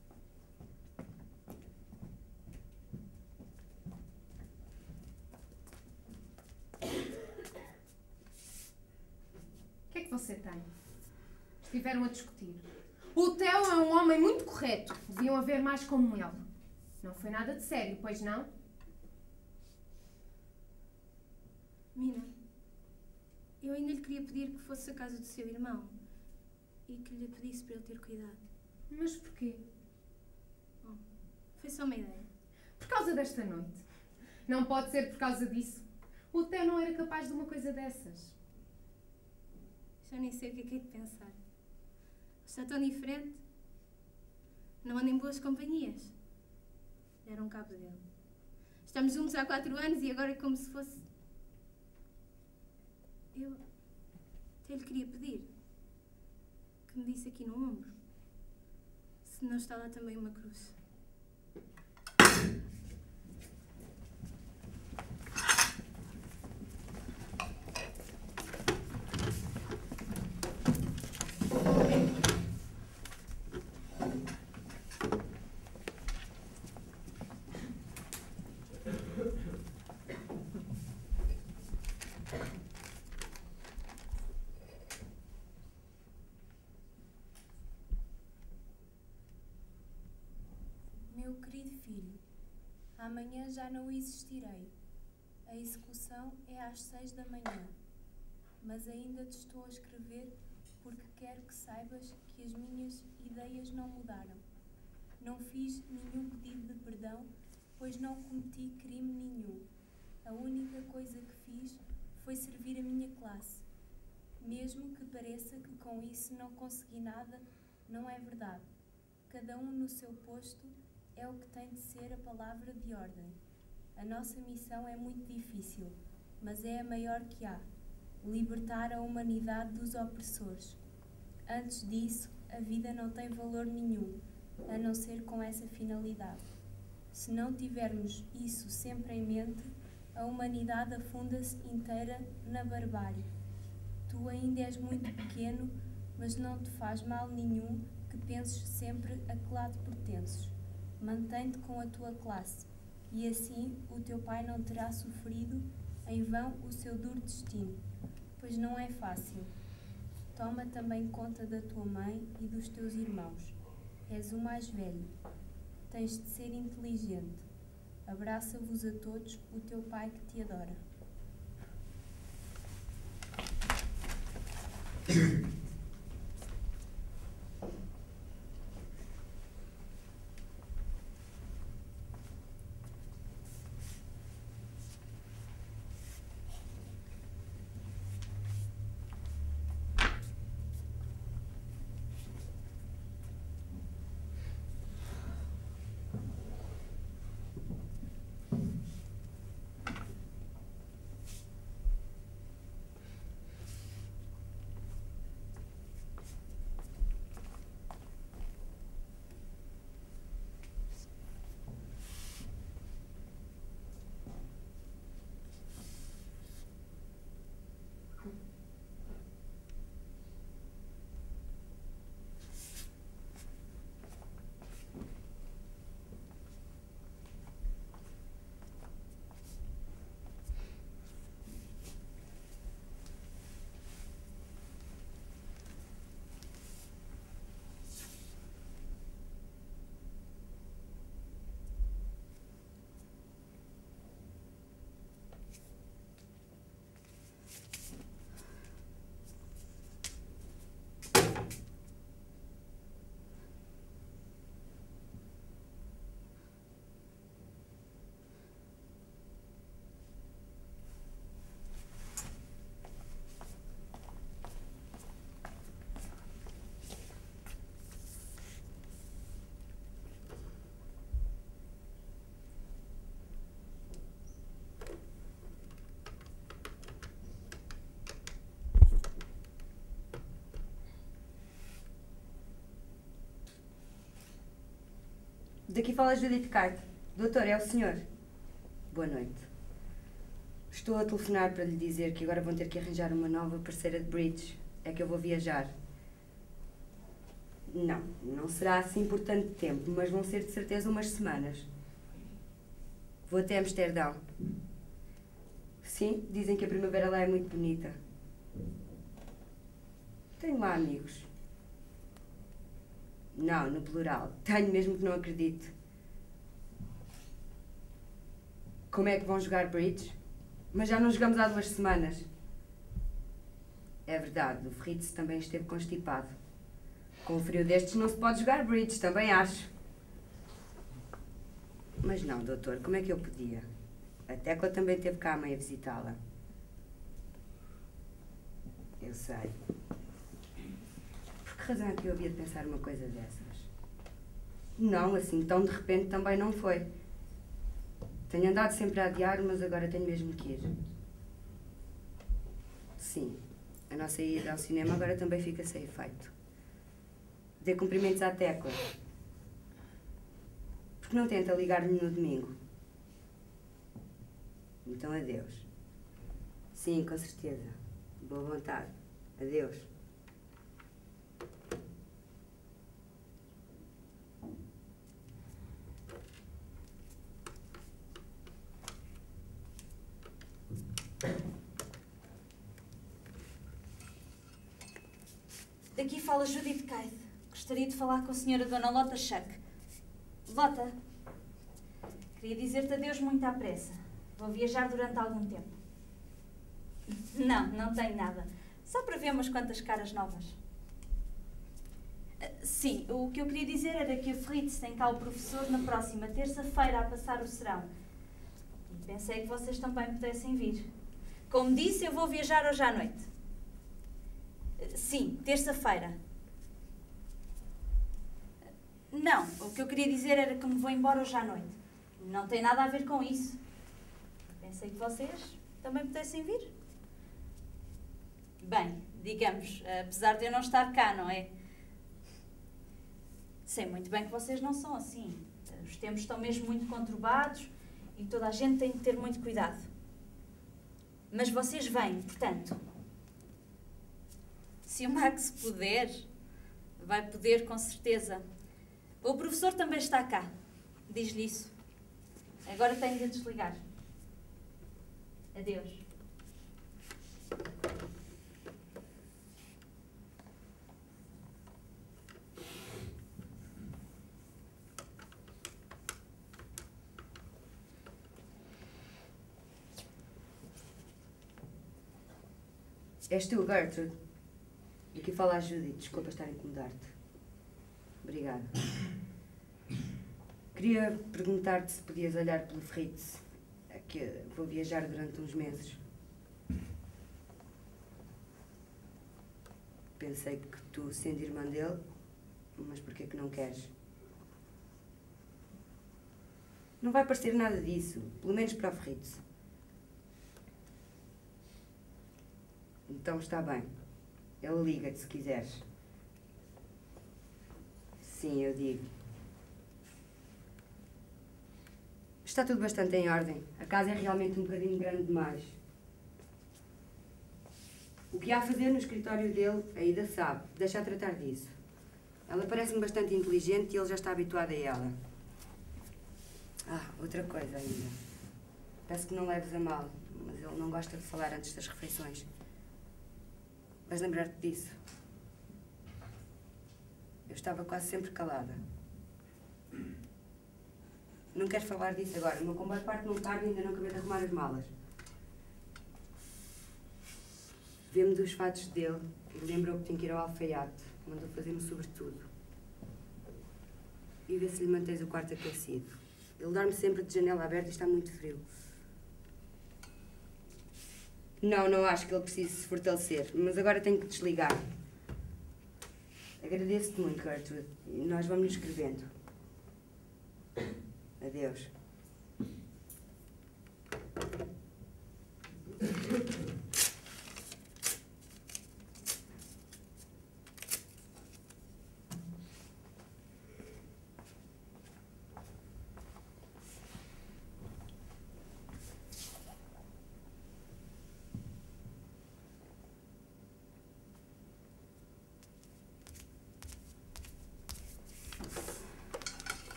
O que é que você tem? Estiveram a discutir. O Theo é um homem muito correto. Deviam haver mais como ele. Não foi nada de sério, pois não? Mina, eu ainda lhe queria pedir que fosse a casa do seu irmão e que lhe pedisse para ele ter cuidado. Mas porquê? Bom, foi só uma ideia. Por causa desta noite. Não pode ser por causa disso. O Theo não era capaz de uma coisa dessas. Já nem sei o que é de pensar. Está tão diferente. Não anda em boas companhias. Deram cabo dele. Estamos juntos há 4 anos e agora é como se fosse... Eu até lhe queria pedir que me disse aqui no ombro se não está lá também uma cruz. Meu querido filho, amanhã já não existirei. A execução é às 6 da manhã. Mas ainda te estou a escrever porque quero que saibas que as minhas ideias não mudaram. Não fiz nenhum pedido de perdão, pois não cometi crime nenhum. A única coisa que fiz foi servir a minha classe. Mesmo que pareça que com isso não consegui nada, não é verdade. Cada um no seu posto é o que tem de ser a palavra de ordem. A nossa missão é muito difícil, mas é a maior que há. Libertar a humanidade dos opressores. Antes disso, a vida não tem valor nenhum, a não ser com essa finalidade. Se não tivermos isso sempre em mente, a humanidade afunda-se inteira na barbárie. Tu ainda és muito pequeno, mas não te faz mal nenhum que penses sempre a que lado pertences. Mantém-te com a tua classe, e assim o teu pai não terá sofrido em vão o seu duro destino, pois não é fácil. Toma também conta da tua mãe e dos teus irmãos. És o mais velho. Tens de ser inteligente. Abraça-vos a todos o teu pai que te adora. Daqui fala Judith Kite. Doutor, é o senhor. Boa noite. Estou a telefonar para lhe dizer que agora vão ter que arranjar uma nova parceira de bridge. É que eu vou viajar. Não será assim por tanto tempo, mas vão ser de certeza umas semanas. Vou até Amsterdão. Sim, dizem que a primavera lá é muito bonita. Tenho lá amigos. Não, no plural. Tenho mesmo que não acredito. Como é que vão jogar bridge? Mas já não jogamos há 2 semanas. É verdade, o Fritz também esteve constipado. Com um frio destes não se pode jogar bridge, também acho. Mas não, doutor, como é que eu podia? A Tecla também teve cá a mãe a visitá-la. Eu sei. Por que razão é que eu havia de pensar uma coisa dessas? Não, assim, tão de repente também não foi. Tenho andado sempre a adiar, mas agora tenho mesmo que ir. Sim, a nossa ida ao cinema agora também fica sem efeito. Dê cumprimentos à Tecla. Porque não tenta ligar-lhe no domingo? Então, adeus. Sim, com certeza. Boa vontade. Adeus. Daqui fala Judith Kite. Gostaria de falar com a senhora Dona Lota Schuck. Lota, queria dizer-te adeus muito à pressa. Vou viajar durante algum tempo. Não tenho nada. Só para ver umas quantas caras novas. Sim, o que eu queria dizer era que a Fritz tem cá o professor na próxima terça-feira a passar o serão. E pensei que vocês também pudessem vir. Como disse, eu vou viajar hoje à noite. Sim, terça-feira. Não, o que eu queria dizer era que me vou embora hoje à noite. Não tem nada a ver com isso. Pensei que vocês também pudessem vir. Bem, digamos, apesar de eu não estar cá, não é? Sei muito bem que vocês não são assim. Os tempos estão mesmo muito conturbados e toda a gente tem de ter muito cuidado. Mas vocês vêm, portanto. Se o Max puder, vai poder com certeza. O professor também está cá. Diz-lhe isso. Agora tenho de desligar. Adeus. És tu, Gertrude. E aqui fala a Judith. Desculpa estar a incomodar-te. Obrigada. Queria perguntar-te se podias olhar pelo Fritz. É que vou viajar durante uns meses. Pensei que tu, sendo irmã dele, mas porquê que não queres? Não vai parecer nada disso, pelo menos para o Fritz. Então está bem. Ele liga-te se quiseres. Sim, eu digo. Está tudo bastante em ordem. A casa é realmente um bocadinho grande demais. O que há a fazer no escritório dele, a Ida sabe. Deixa a tratar disso. Ela parece-me bastante inteligente e ele já está habituado a ela. Outra coisa ainda. Peço que não leves a mal, mas ele não gosta de falar antes das refeições. Vais lembrar-te disso. Eu estava quase sempre calada. Não quero falar disso agora. O meu comboio parte num tarde e ainda não acabei de arrumar as malas. Vê-me dos fatos dele e lembrou que tinha que ir ao alfaiate. Mandou fazer-me sobretudo. E vê se lhe mantens o quarto aquecido. Ele dorme sempre de janela aberta e está muito frio. Não acho que ele precise se fortalecer, mas agora tenho que desligar. Agradeço-te muito, Gertrude, e nós vamos nos escrevendo. Adeus.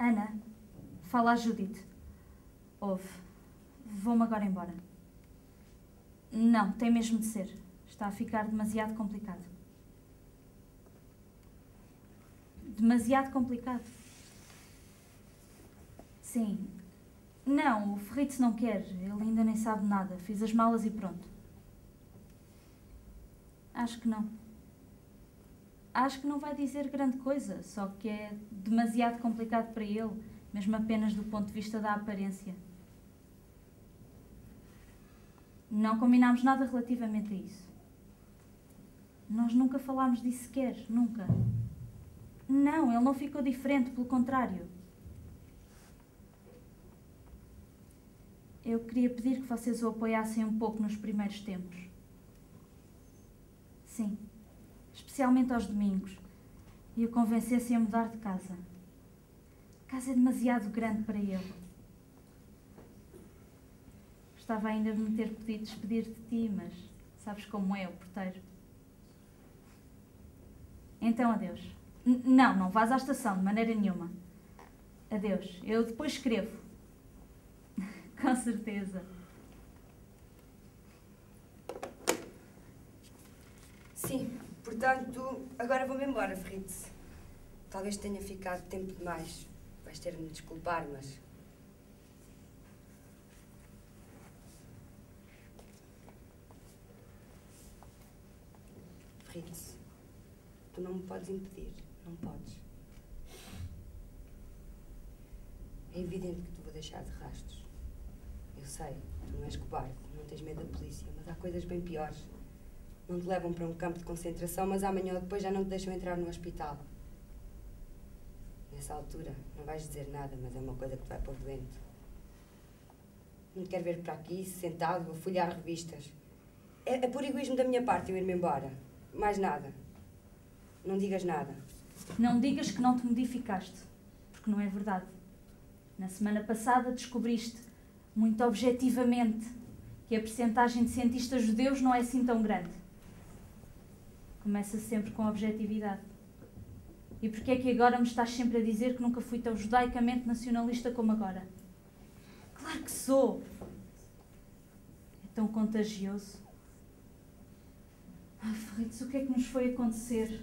Ana, fala a Judith. Ouve, vou-me agora embora. Não, tem mesmo de ser. Está a ficar demasiado complicado. Demasiado complicado. Sim. Não, o Fritz não quer. Ele ainda nem sabe nada. Fiz as malas e pronto. Acho que não. Acho que não vai dizer grande coisa, só que é demasiado complicado para ele, mesmo apenas do ponto de vista da aparência. Não combinámos nada relativamente a isso. Nós nunca falámos disso sequer, nunca. Não, ele não ficou diferente, pelo contrário. Eu queria pedir que vocês o apoiassem um pouco nos primeiros tempos. Sim, especialmente aos domingos. E o convencessem a mudar de casa. A casa é demasiado grande para ele. Gostava ainda de me ter podido despedir de ti, mas sabes como é o porteiro. Então, adeus. Não vás à estação, de maneira nenhuma. Adeus. Eu depois escrevo. Com certeza. Sim, portanto, agora vou-me embora, Fritz. Talvez tenha ficado tempo demais. Vais ter de me desculpar, mas... Fritz, tu não me podes impedir. Não podes. É evidente que te vou deixar de rastros. Eu sei, tu não és cobarde, não tens medo da polícia, mas há coisas bem piores. Não te levam para um campo de concentração, mas amanhã ou depois já não te deixam entrar no hospital. Nessa altura, não vais dizer nada, mas é uma coisa que te vai pôr doente. Não te quero ver para aqui, sentado, a folhear revistas. É por egoísmo da minha parte eu ir-me embora. Mais nada. Não digas nada. Não digas que não te modificaste, porque não é verdade. Na semana passada descobriste, muito objetivamente, que a percentagem de cientistas judeus não é assim tão grande. Começa sempre com objetividade. E porquê é que agora me estás sempre a dizer que nunca fui tão judaicamente nacionalista como agora? Claro que sou! É tão contagioso. Ah, Fritz, o que é que nos foi acontecer?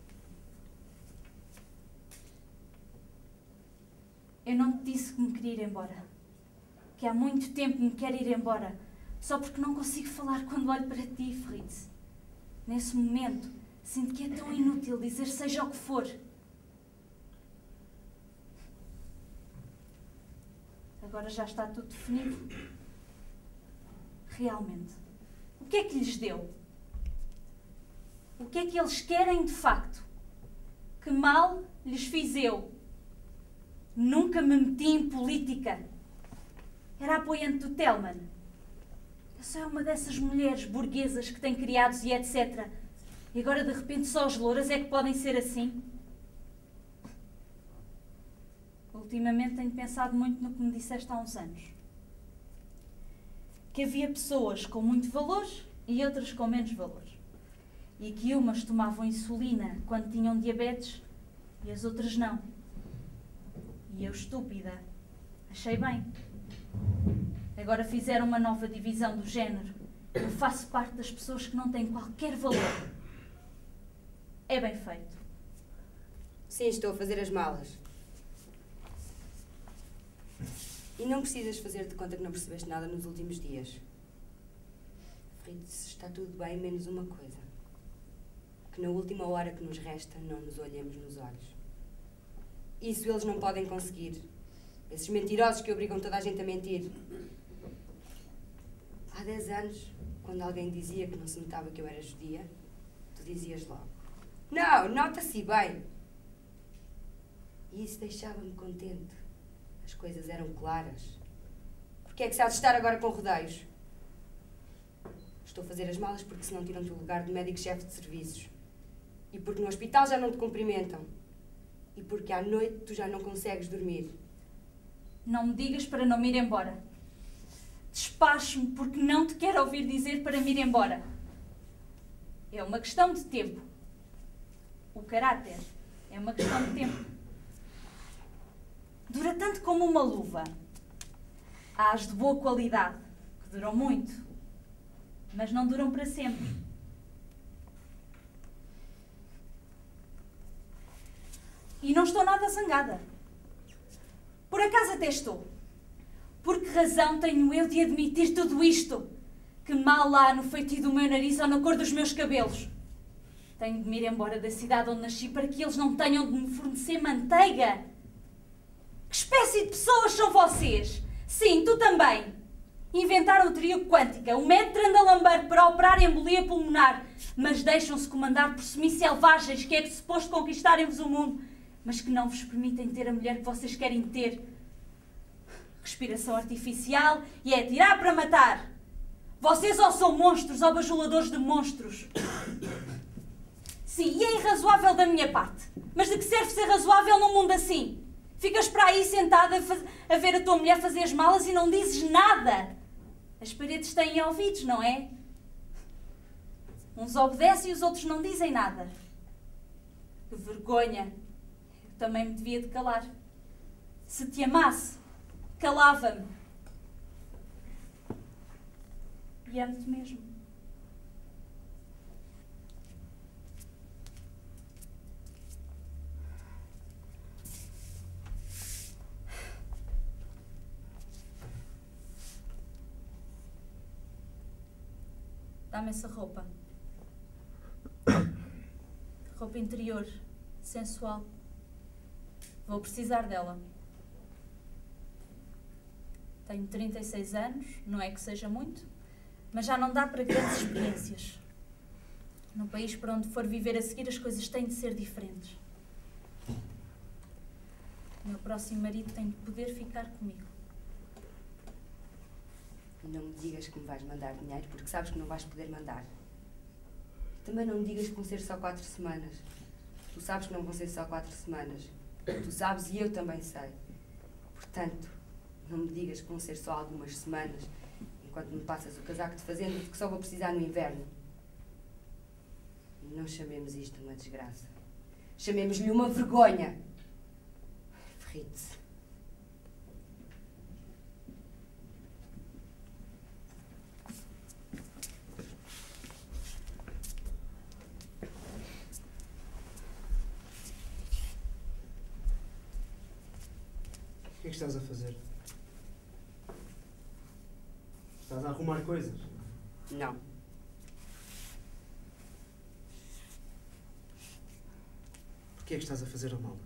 Eu não te disse que me queria ir embora. Que há muito tempo me quero ir embora. Só porque não consigo falar quando olho para ti, Fritz. Nesse momento, sinto que é tão inútil dizer seja o que for. Agora já está tudo definido. Realmente. O que é que lhes deu? O que é que eles querem de facto? Que mal lhes fiz eu? Nunca me meti em política. Era apoiante do Telman. Eu sou uma dessas mulheres burguesas que têm criados e etc. E agora de repente só as louras é que podem ser assim? Ultimamente tenho pensado muito no que me disseste há uns anos. Que havia pessoas com muito valor e outras com menos valor. E que umas tomavam insulina quando tinham diabetes e as outras não. E eu, estúpida, achei bem. Agora fizeram uma nova divisão do género. Eu faço parte das pessoas que não têm qualquer valor. É bem feito. Sim, estou a fazer as malas. E não precisas fazer de conta que não percebeste nada nos últimos dias. Fritz, está tudo bem, menos uma coisa. Que na última hora que nos resta, não nos olhemos nos olhos. Isso eles não podem conseguir. Esses mentirosos que obrigam toda a gente a mentir. Há 10 anos, quando alguém dizia que não se notava que eu era judia, tu dizias logo: não, nota-se bem. E isso deixava-me contente. As coisas eram claras. Porquê é que se há de estar agora com rodeios? Estou a fazer as malas porque senão tiram-te o lugar de médico-chefe de serviços. E porque no hospital já não te cumprimentam. E porque à noite tu já não consegues dormir. Não me digas para não me ir embora. Despacho-me porque não te quero ouvir dizer para me ir embora. É uma questão de tempo. O caráter é uma questão de tempo. dura tanto como uma luva. Há as de boa qualidade, que duram muito, mas não duram para sempre. E não estou nada zangada. Por acaso até estou. Por que razão tenho eu de admitir tudo isto? Que mal há no feitio do meu nariz ou na cor dos meus cabelos? Tenho de me ir embora da cidade onde nasci para que eles não tenham de me fornecer manteiga? Que espécie de pessoas são vocês? Sim, tu também. Inventaram o trio quântica, o método Trandalamber para operar embolia pulmonar, mas deixam-se comandar por semi-selvagens que é suposto conquistarem-vos o mundo, mas que não vos permitem ter a mulher que vocês querem ter. Respiração artificial e é tirar para matar. Vocês ou são monstros ou bajuladores de monstros. Sim, e é irrazoável da minha parte. Mas de que serve ser razoável num mundo assim? Ficas para aí sentada a ver a tua mulher fazer as malas e não dizes nada. As paredes têm ouvidos, não é? Uns obedecem e os outros não dizem nada. Que vergonha. Eu também me devia de calar. Se te amasse, calava-me. E amo-te mesmo. Dá-me essa roupa. Roupa interior, sensual. Vou precisar dela. Tenho 36 anos, não é que seja muito, mas já não dá para grandes experiências. No país para onde for viver a seguir, as coisas têm de ser diferentes. O meu próximo marido tem de poder ficar comigo. Não me digas que me vais mandar dinheiro, porque sabes que não vais poder mandar. Também não me digas que vão ser só 4 semanas. Tu sabes que não vão ser só 4 semanas. Tu sabes e eu também sei. Portanto, não me digas que vão ser só algumas semanas, enquanto me passas o casaco de fazenda de que só vou precisar no inverno. Não chamemos isto uma desgraça. Chamemos-lhe uma vergonha. Ferrite-se. O que é que estás a fazer? Estás a arrumar coisas? Não. Porquê é que estás a fazer a mala?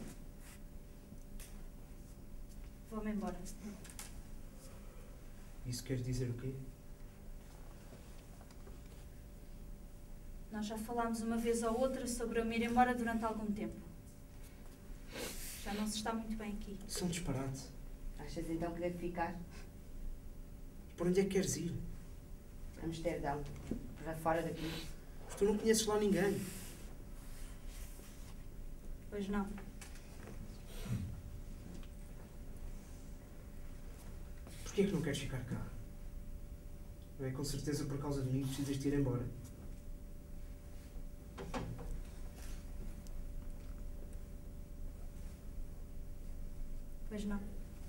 Vou-me embora. Isso quer dizer o quê? Nós já falámos uma vez ou outra sobre eu me ir embora durante algum tempo. Já não se está muito bem aqui. Isso é um disparate. Achas então que devo ficar? Por onde é que queres ir? Amsterdão. Para fora daqui. Tu não conheces lá ninguém. Pois não. Porquê é que não queres ficar cá? Não é com certeza por causa de mim que precisas de ir embora. Pois não.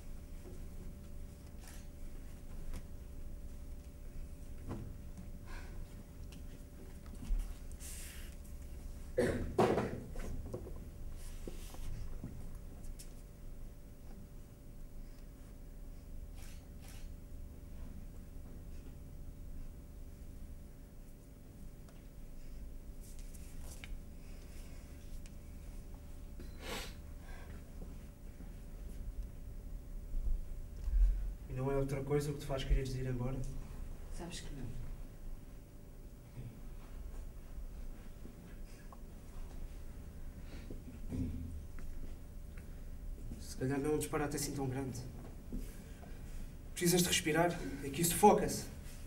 E não é outra coisa o que te faz quereres ir embora? Sabes que não. Se calhar não é um disparate assim tão grande. Precisas de respirar. Aqui sufoca-se.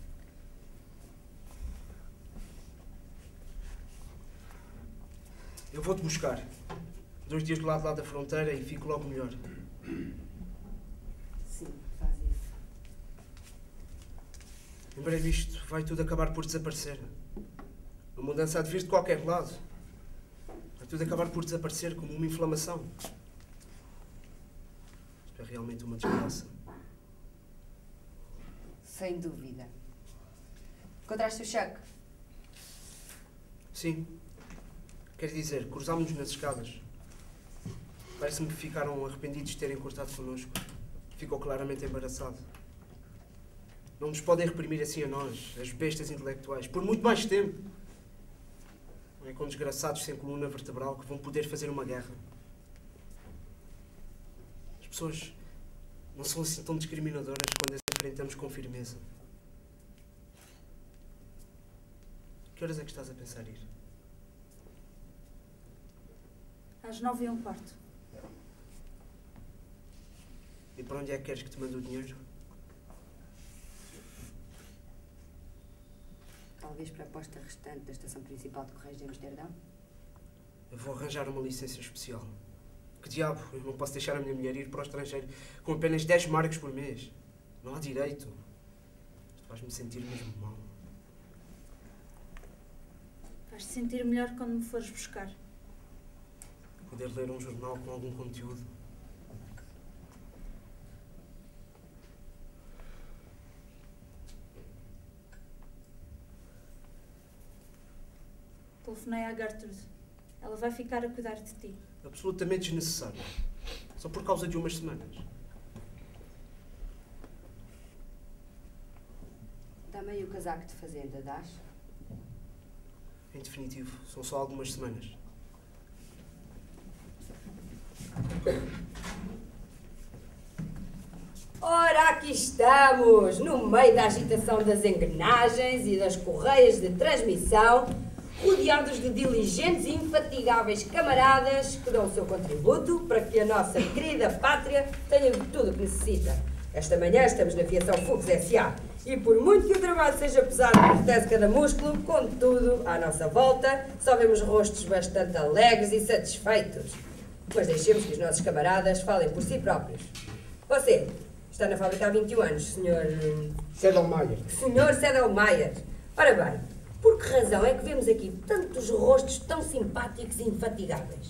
Eu vou-te buscar. 2 dias do lado lá da fronteira e fico logo melhor. Sim, faz isso. Em breve isto vai tudo acabar por desaparecer. A mudança há de vir de qualquer lado. Vai tudo acabar por desaparecer como uma inflamação. era realmente uma desgraça. Sem dúvida. Encontraste o cheque? Sim. Quer dizer, cruzámos-nos nas escadas. Parece-me que ficaram arrependidos de terem cortado connosco. Ficou claramente embaraçado. Não nos podem reprimir assim a nós, as bestas intelectuais, por muito mais tempo. Não é com desgraçados sem coluna vertebral que vão poder fazer uma guerra. As pessoas não são assim tão discriminadoras quando as enfrentamos com firmeza. Que horas é que estás a pensar ir? Às 9h15. E para onde é que queres que te mande o dinheiro? Talvez para a posta restante da estação principal de Correios de Amsterdão? Eu vou arranjar uma licença especial. Que diabo, eu não posso deixar a minha mulher ir para o estrangeiro com apenas 10 marcos por mês. Não há direito. Isto faz-me sentir mesmo mal. Vais-te sentir melhor quando me fores buscar. Poder ler um jornal com algum conteúdo. Telefonei à Gertrude. Ela vai ficar a cuidar de ti. Absolutamente desnecessário. Só por causa de umas semanas. Dá-me aí o casaco de fazenda, dás? Em definitivo, são só algumas semanas. Ora, aqui estamos, no meio da agitação das engrenagens e das correias de transmissão, rodeados de diligentes e infatigáveis camaradas que dão o seu contributo para que a nossa querida pátria tenha tudo o que necessita. Esta manhã estamos na Aviação Fux S.A. e por muito que o trabalho seja pesado e apetece cada músculo, contudo, à nossa volta, só vemos rostos bastante alegres e satisfeitos. Mas deixemos que os nossos camaradas falem por si próprios. Você está na fábrica há 21 anos, Sr. Sedelmaier. Sr. Sedelmaier. Ora bem, por que razão é que vemos aqui tantos rostos tão simpáticos e infatigáveis?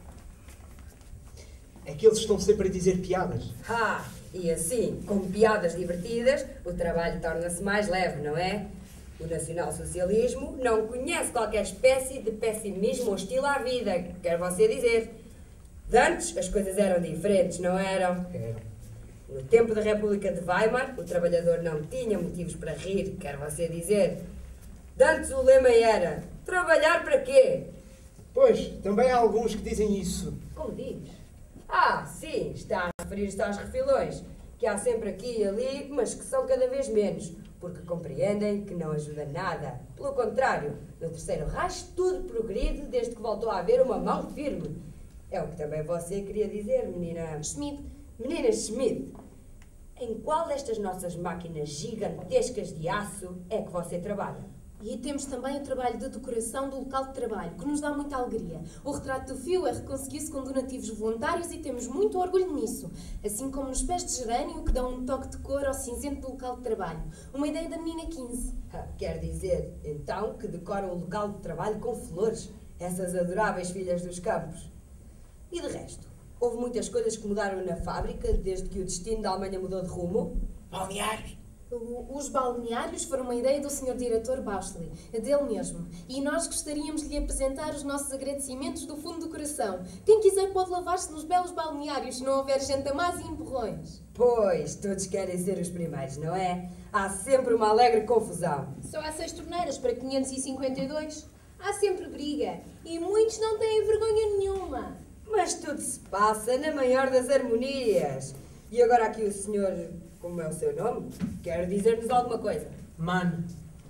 É que eles estão sempre a dizer piadas. Ah, e assim, com piadas divertidas, o trabalho torna-se mais leve, não é? O nacionalsocialismo não conhece qualquer espécie de pessimismo hostil à vida, quer você dizer. De antes, as coisas eram diferentes, não eram? Eram. No tempo da República de Weimar, o trabalhador não tinha motivos para rir, quer você dizer. De antes o lema era, trabalhar para quê? Pois, também há alguns que dizem isso. Como diz? Ah, sim, está a referir-se aos refilões, que há sempre aqui e ali, mas que são cada vez menos, porque compreendem que não ajuda nada. Pelo contrário, no Terceiro Reich tudo progride desde que voltou a haver uma mão firme. É o que também você queria dizer, menina Schmidt. Menina Schmidt, em qual destas nossas máquinas gigantescas de aço é que você trabalha? E temos também o trabalho de decoração do local de trabalho, que nos dá muita alegria. O retrato do fio conseguiu-se com donativos voluntários e temos muito orgulho nisso. Assim como nos pés de gerânio, que dão um toque de cor ao cinzento do local de trabalho. Uma ideia da menina 15. Quer dizer, então, que decoram o local de trabalho com flores, essas adoráveis filhas dos campos. E de resto, houve muitas coisas que mudaram na fábrica desde que o destino da Alemanha mudou de rumo? Balneários. Os balneários foram uma ideia do Sr. Diretor Bauschli, dele mesmo. E nós gostaríamos de lhe apresentar os nossos agradecimentos do fundo do coração. Quem quiser pode lavar-se nos belos balneários, se não houver gente a mais e empurrões. Pois, todos querem ser os primeiros, não é? Há sempre uma alegre confusão. Só há 6 torneiras para 552. Há sempre briga. E muitos não têm vergonha nenhuma. Mas tudo se passa na maior das harmonias. E agora aqui o senhor, como é o seu nome, quer dizer-nos alguma coisa? Mano.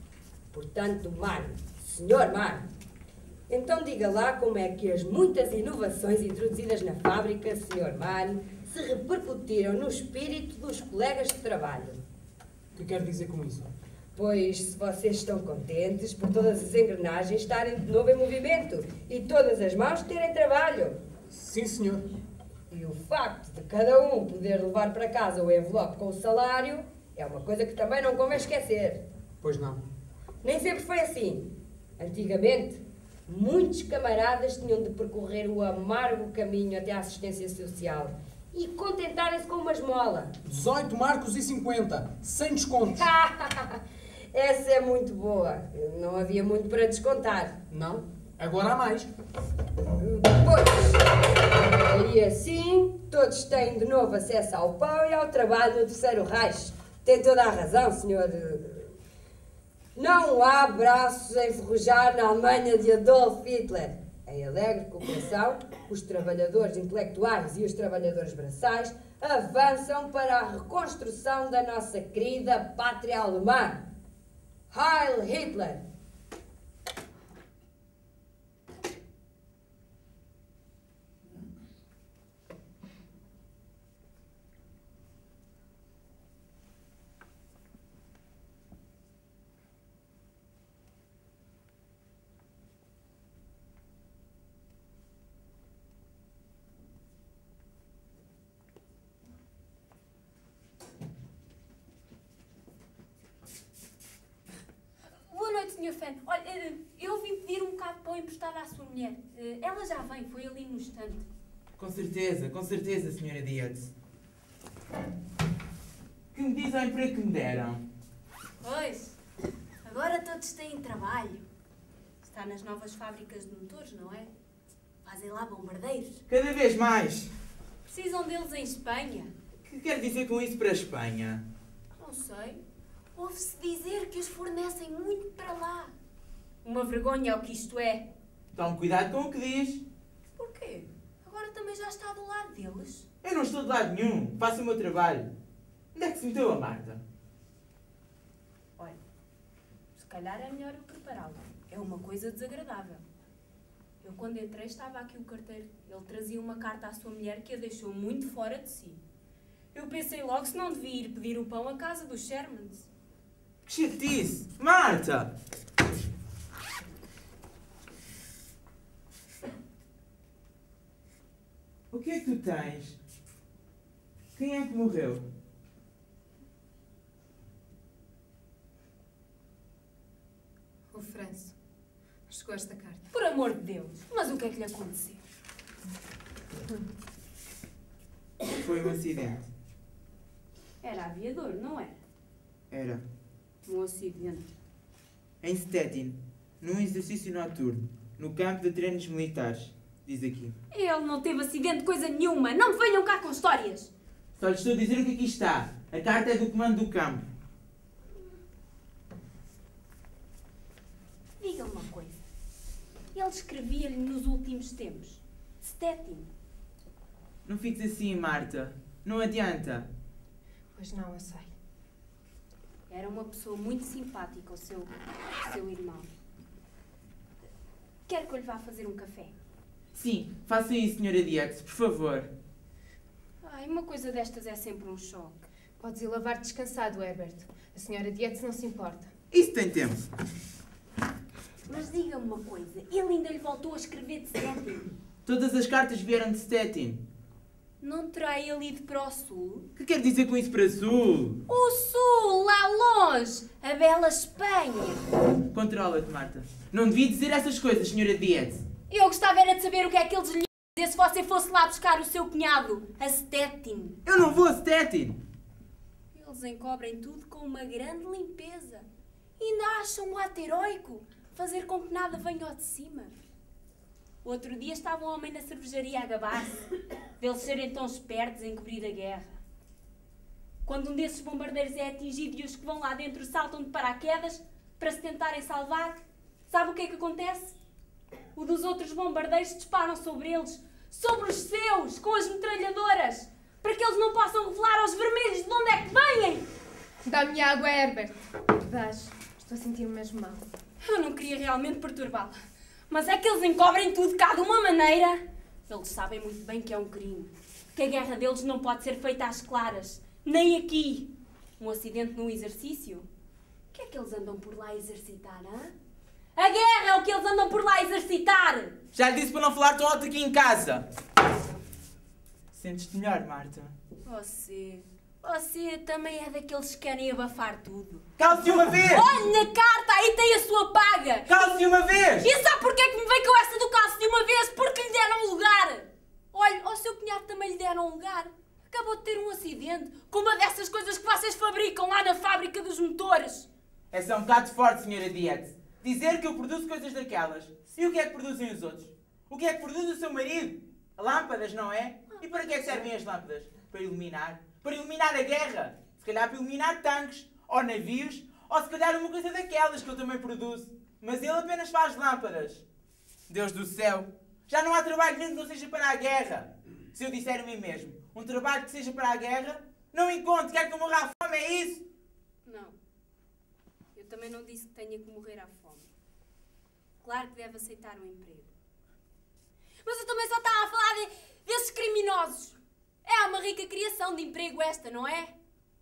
Portanto, Mano. Senhor Mano. Então diga lá como é que as muitas inovações introduzidas na fábrica, senhor Mano, se repercutiram no espírito dos colegas de trabalho. O que quer dizer com isso? Pois, se vocês estão contentes por todas as engrenagens estarem de novo em movimento e todas as mãos terem trabalho. Sim, senhor. E o facto de cada um poder levar para casa o envelope com o salário é uma coisa que também não convém esquecer. Pois não. Nem sempre foi assim. Antigamente, muitos camaradas tinham de percorrer o amargo caminho até à assistência social. e contentarem-se com uma esmola. 18 marcos e 50, sem descontos. Essa é muito boa. Não havia muito para descontar. Não, agora há mais. Pois. E assim, todos têm de novo acesso ao pão e ao trabalho no Terceiro Reich. Tem toda a razão, senhor. Não há braços a enferrujar na Alemanha de Adolf Hitler. Em alegre cooperação, os trabalhadores intelectuais e os trabalhadores braçais avançam para a reconstrução da nossa querida pátria alemã. Heil Hitler! Sr. Fan, olha, eu vim pedir um bocado de pão emprestado à sua mulher. Ela já vem, foi ali no estante. Com certeza, Sra. Dietz. Que me diz ao emprego que me deram? Pois, agora todos têm trabalho. Está nas novas fábricas de motores, não é? Fazem lá bombardeiros. Cada vez mais. Precisam deles em Espanha. O que quer dizer com isso para a Espanha? Não sei. Ouve-se dizer que os fornecem muito para lá. Uma vergonha é o que isto é. Tome cuidado com o que diz. Porquê? Agora também já está do lado deles. Eu não estou de lado nenhum. Faço o meu trabalho. Onde é que se meteu a Marta? Olha, se calhar é melhor eu prepará-lo. É uma coisa desagradável. Eu quando entrei estava aqui o carteiro. Ele trazia uma carta à sua mulher que a deixou muito fora de si. Eu pensei logo se não devia ir pedir o pão à casa dos Shermans. Que chatice! Marta! O que é que tu tens? Quem é que morreu? O Franço. Chegou esta carta. Por amor de Deus! Mas o que é que lhe aconteceu? Foi um acidente. Era aviador, não era? Era. Um acidente. Em Stettin, num exercício noturno, no campo de treinos militares. Diz aqui. Ele não teve acidente coisa nenhuma. Não me venham cá com histórias. Só lhe estou a dizer o que aqui está. A carta é do comando do campo. Diga-me uma coisa. Ele escrevia-lhe nos últimos tempos. Stettin. Não fiques assim, Marta. Não adianta. Pois não, eu sei. Era uma pessoa muito simpática, o seu irmão. Quer que eu lhe vá fazer um café? Sim, faça isso, Sra. Dietz, por favor. Ai, uma coisa destas é sempre um choque. Podes ir lavar descansado, Herbert. A senhora Dietz não se importa. Isso tem tempo. Mas diga-me uma coisa. Ele ainda lhe voltou a escrever de Stettin. Todas as cartas vieram de Stettin. Não terá ele ido para o sul? O que quer dizer com isso para sul? O sul, lá longe! A bela Espanha! Controla-te, Marta. Não devia dizer essas coisas, Sra. Dietz. Eu gostava era de saber o que é que eles lhe iam dizer se você fosse lá buscar o seu cunhado, a Stettin. Eu não vou a Stettin. Eles encobrem tudo com uma grande limpeza. E ainda acham um ato heroico fazer com que nada venha ao de cima. Outro dia estava um homem na cervejaria a gabar-se deles serem tão espertos em cobrir a guerra. Quando um desses bombardeiros é atingido e os que vão lá dentro saltam de paraquedas para se tentarem salvar, sabe o que é que acontece? O dos outros bombardeiros disparam sobre eles, sobre os seus, com as metralhadoras, para que eles não possam revelar aos vermelhos de onde é que vêm. Dá-me água, Herbert. Dás. Estou a sentir-me mesmo mal. Eu não queria realmente perturbá-la. Mas é que eles encobrem tudo cá de uma maneira. Eles sabem muito bem que é um crime. Que a guerra deles não pode ser feita às claras. Nem aqui. Um acidente num exercício? O que é que eles andam por lá a exercitar, hã? A guerra é o que eles andam por lá a exercitar! Já lhe disse para não falar tão alto aqui em casa. Sentes-te melhor, Marta? Você também é daqueles que querem abafar tudo. Cale-se uma vez! Olhe na carta, aí tem a sua paga! Cale-se uma vez! E sabe porquê que me vem com essa do calço de uma vez? Porque lhe deram um lugar! Olhe, ao seu cunhado também lhe deram um lugar. acabou de ter um acidente com uma dessas coisas que vocês fabricam lá na fábrica dos motores. Essa é um bocado forte, senhora Dietz. Dizer que eu produzo coisas daquelas. E o que é que produzem os outros? O que é que produz o seu marido? Lâmpadas, não é? E para que é que servem as lâmpadas? Para iluminar? Para iluminar a guerra? Se calhar para iluminar tanques, ou navios, ou se calhar uma coisa daquelas que eu também produzo. Mas ele apenas faz lâmpadas. Deus do céu! Já não há trabalho nenhum que não seja para a guerra. Se eu disser a mim mesmo, um trabalho que seja para a guerra, não encontro, quer que eu morra à fome, é isso? Não. Eu também não disse que tenha que morrer à fome. Claro que deve aceitar um emprego. Mas eu também só estava a falar desses criminosos. É uma rica criação de emprego esta, não é?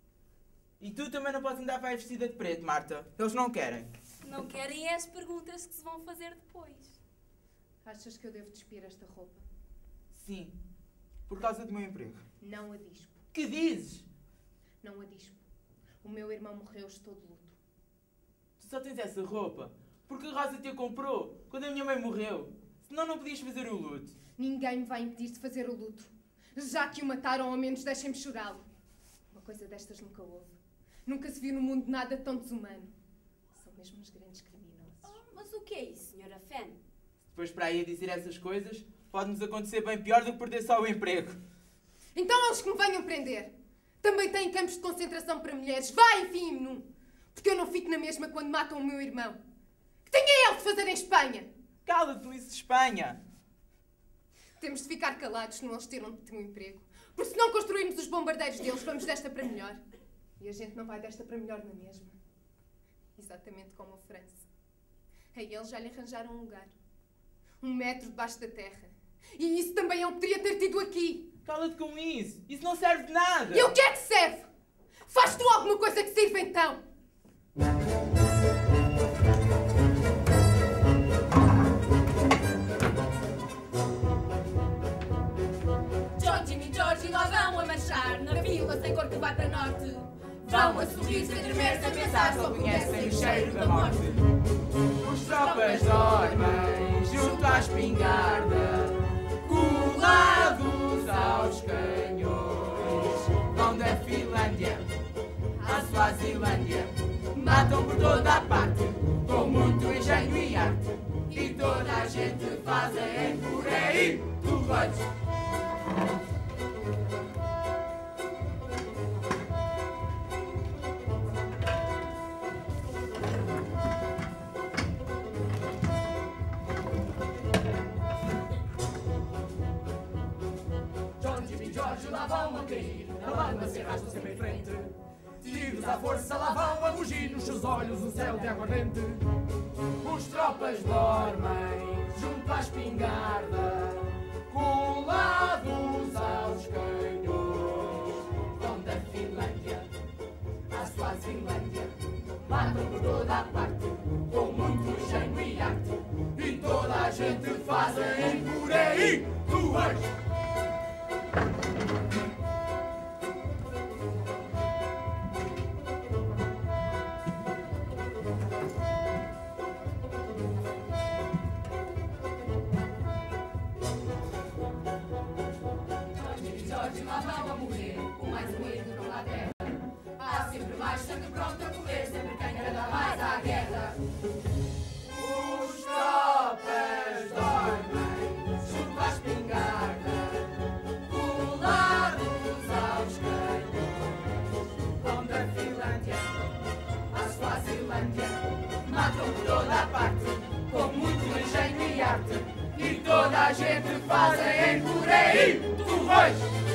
E tu também não podes andar para aí vestida de preto, Marta. Eles não querem. Não querem as perguntas que se vão fazer depois. Achas que eu devo despir esta roupa? Sim. Por causa do meu emprego. Não a dispo. Que dizes? Não a dispo. O meu irmão morreu, estou de luto. Tu só tens essa roupa porque a Rosa te a comprou quando a minha mãe morreu. Senão não podias fazer o luto. Ninguém me vai impedir de fazer o luto. Já que o mataram, ao menos deixem-me chorá-lo. Uma coisa destas nunca houve. Nunca se viu no mundo nada tão desumano. São mesmo os grandes criminosos. Mas o que é isso, senhora Fen? Depois para aí a dizer essas coisas, pode-nos acontecer bem pior do que perder só o emprego. Então eles que me venham prender. Também têm campos de concentração para mulheres. Vai, enfim-me num. Porque eu não fico na mesma quando matam o meu irmão. Que tenha ele de fazer em Espanha? Cala-te, não isso de Espanha. Temos de ficar calados se não eles tiram de ter um emprego. Porque se não construirmos os bombardeiros deles, vamos desta para melhor. E a gente não vai desta para melhor na mesma. Exatamente como a França. A eles já lhe arranjaram um lugar. 1 metro debaixo da terra. E isso também eu poderia ter tido aqui. Cala-te com isso. Isso não serve de nada. E o que é que serve? Faz tu alguma coisa que sirva então. Jimmy, George, lá vão a marchar na vila sem cor que vai para norte. Vão a sorrir sem tremer, sem pensar, só conhecem o cheiro da morte. Os tropas dormem junto à espingarda, colados aos canhões. Vão da Finlândia à Suazilândia, matam por toda a parte, com muito engenho e arte. E toda a gente fazem por aí, tu vais. Lá vão a cair, a lama se arrasta sempre em frente. Tiros à força lá vão a mugir nos seus olhos um céu de aguardente. Os tropas dormem junto à espingarda, colados aos canhões. Vão da Finlândia à Suazilândia, matam por toda a parte, com muito engenho e arte. E toda a gente fazem por aí, tu vais. Matam por toda a parte, com muito engenho e arte. E toda a gente fazem por aí, tu vais!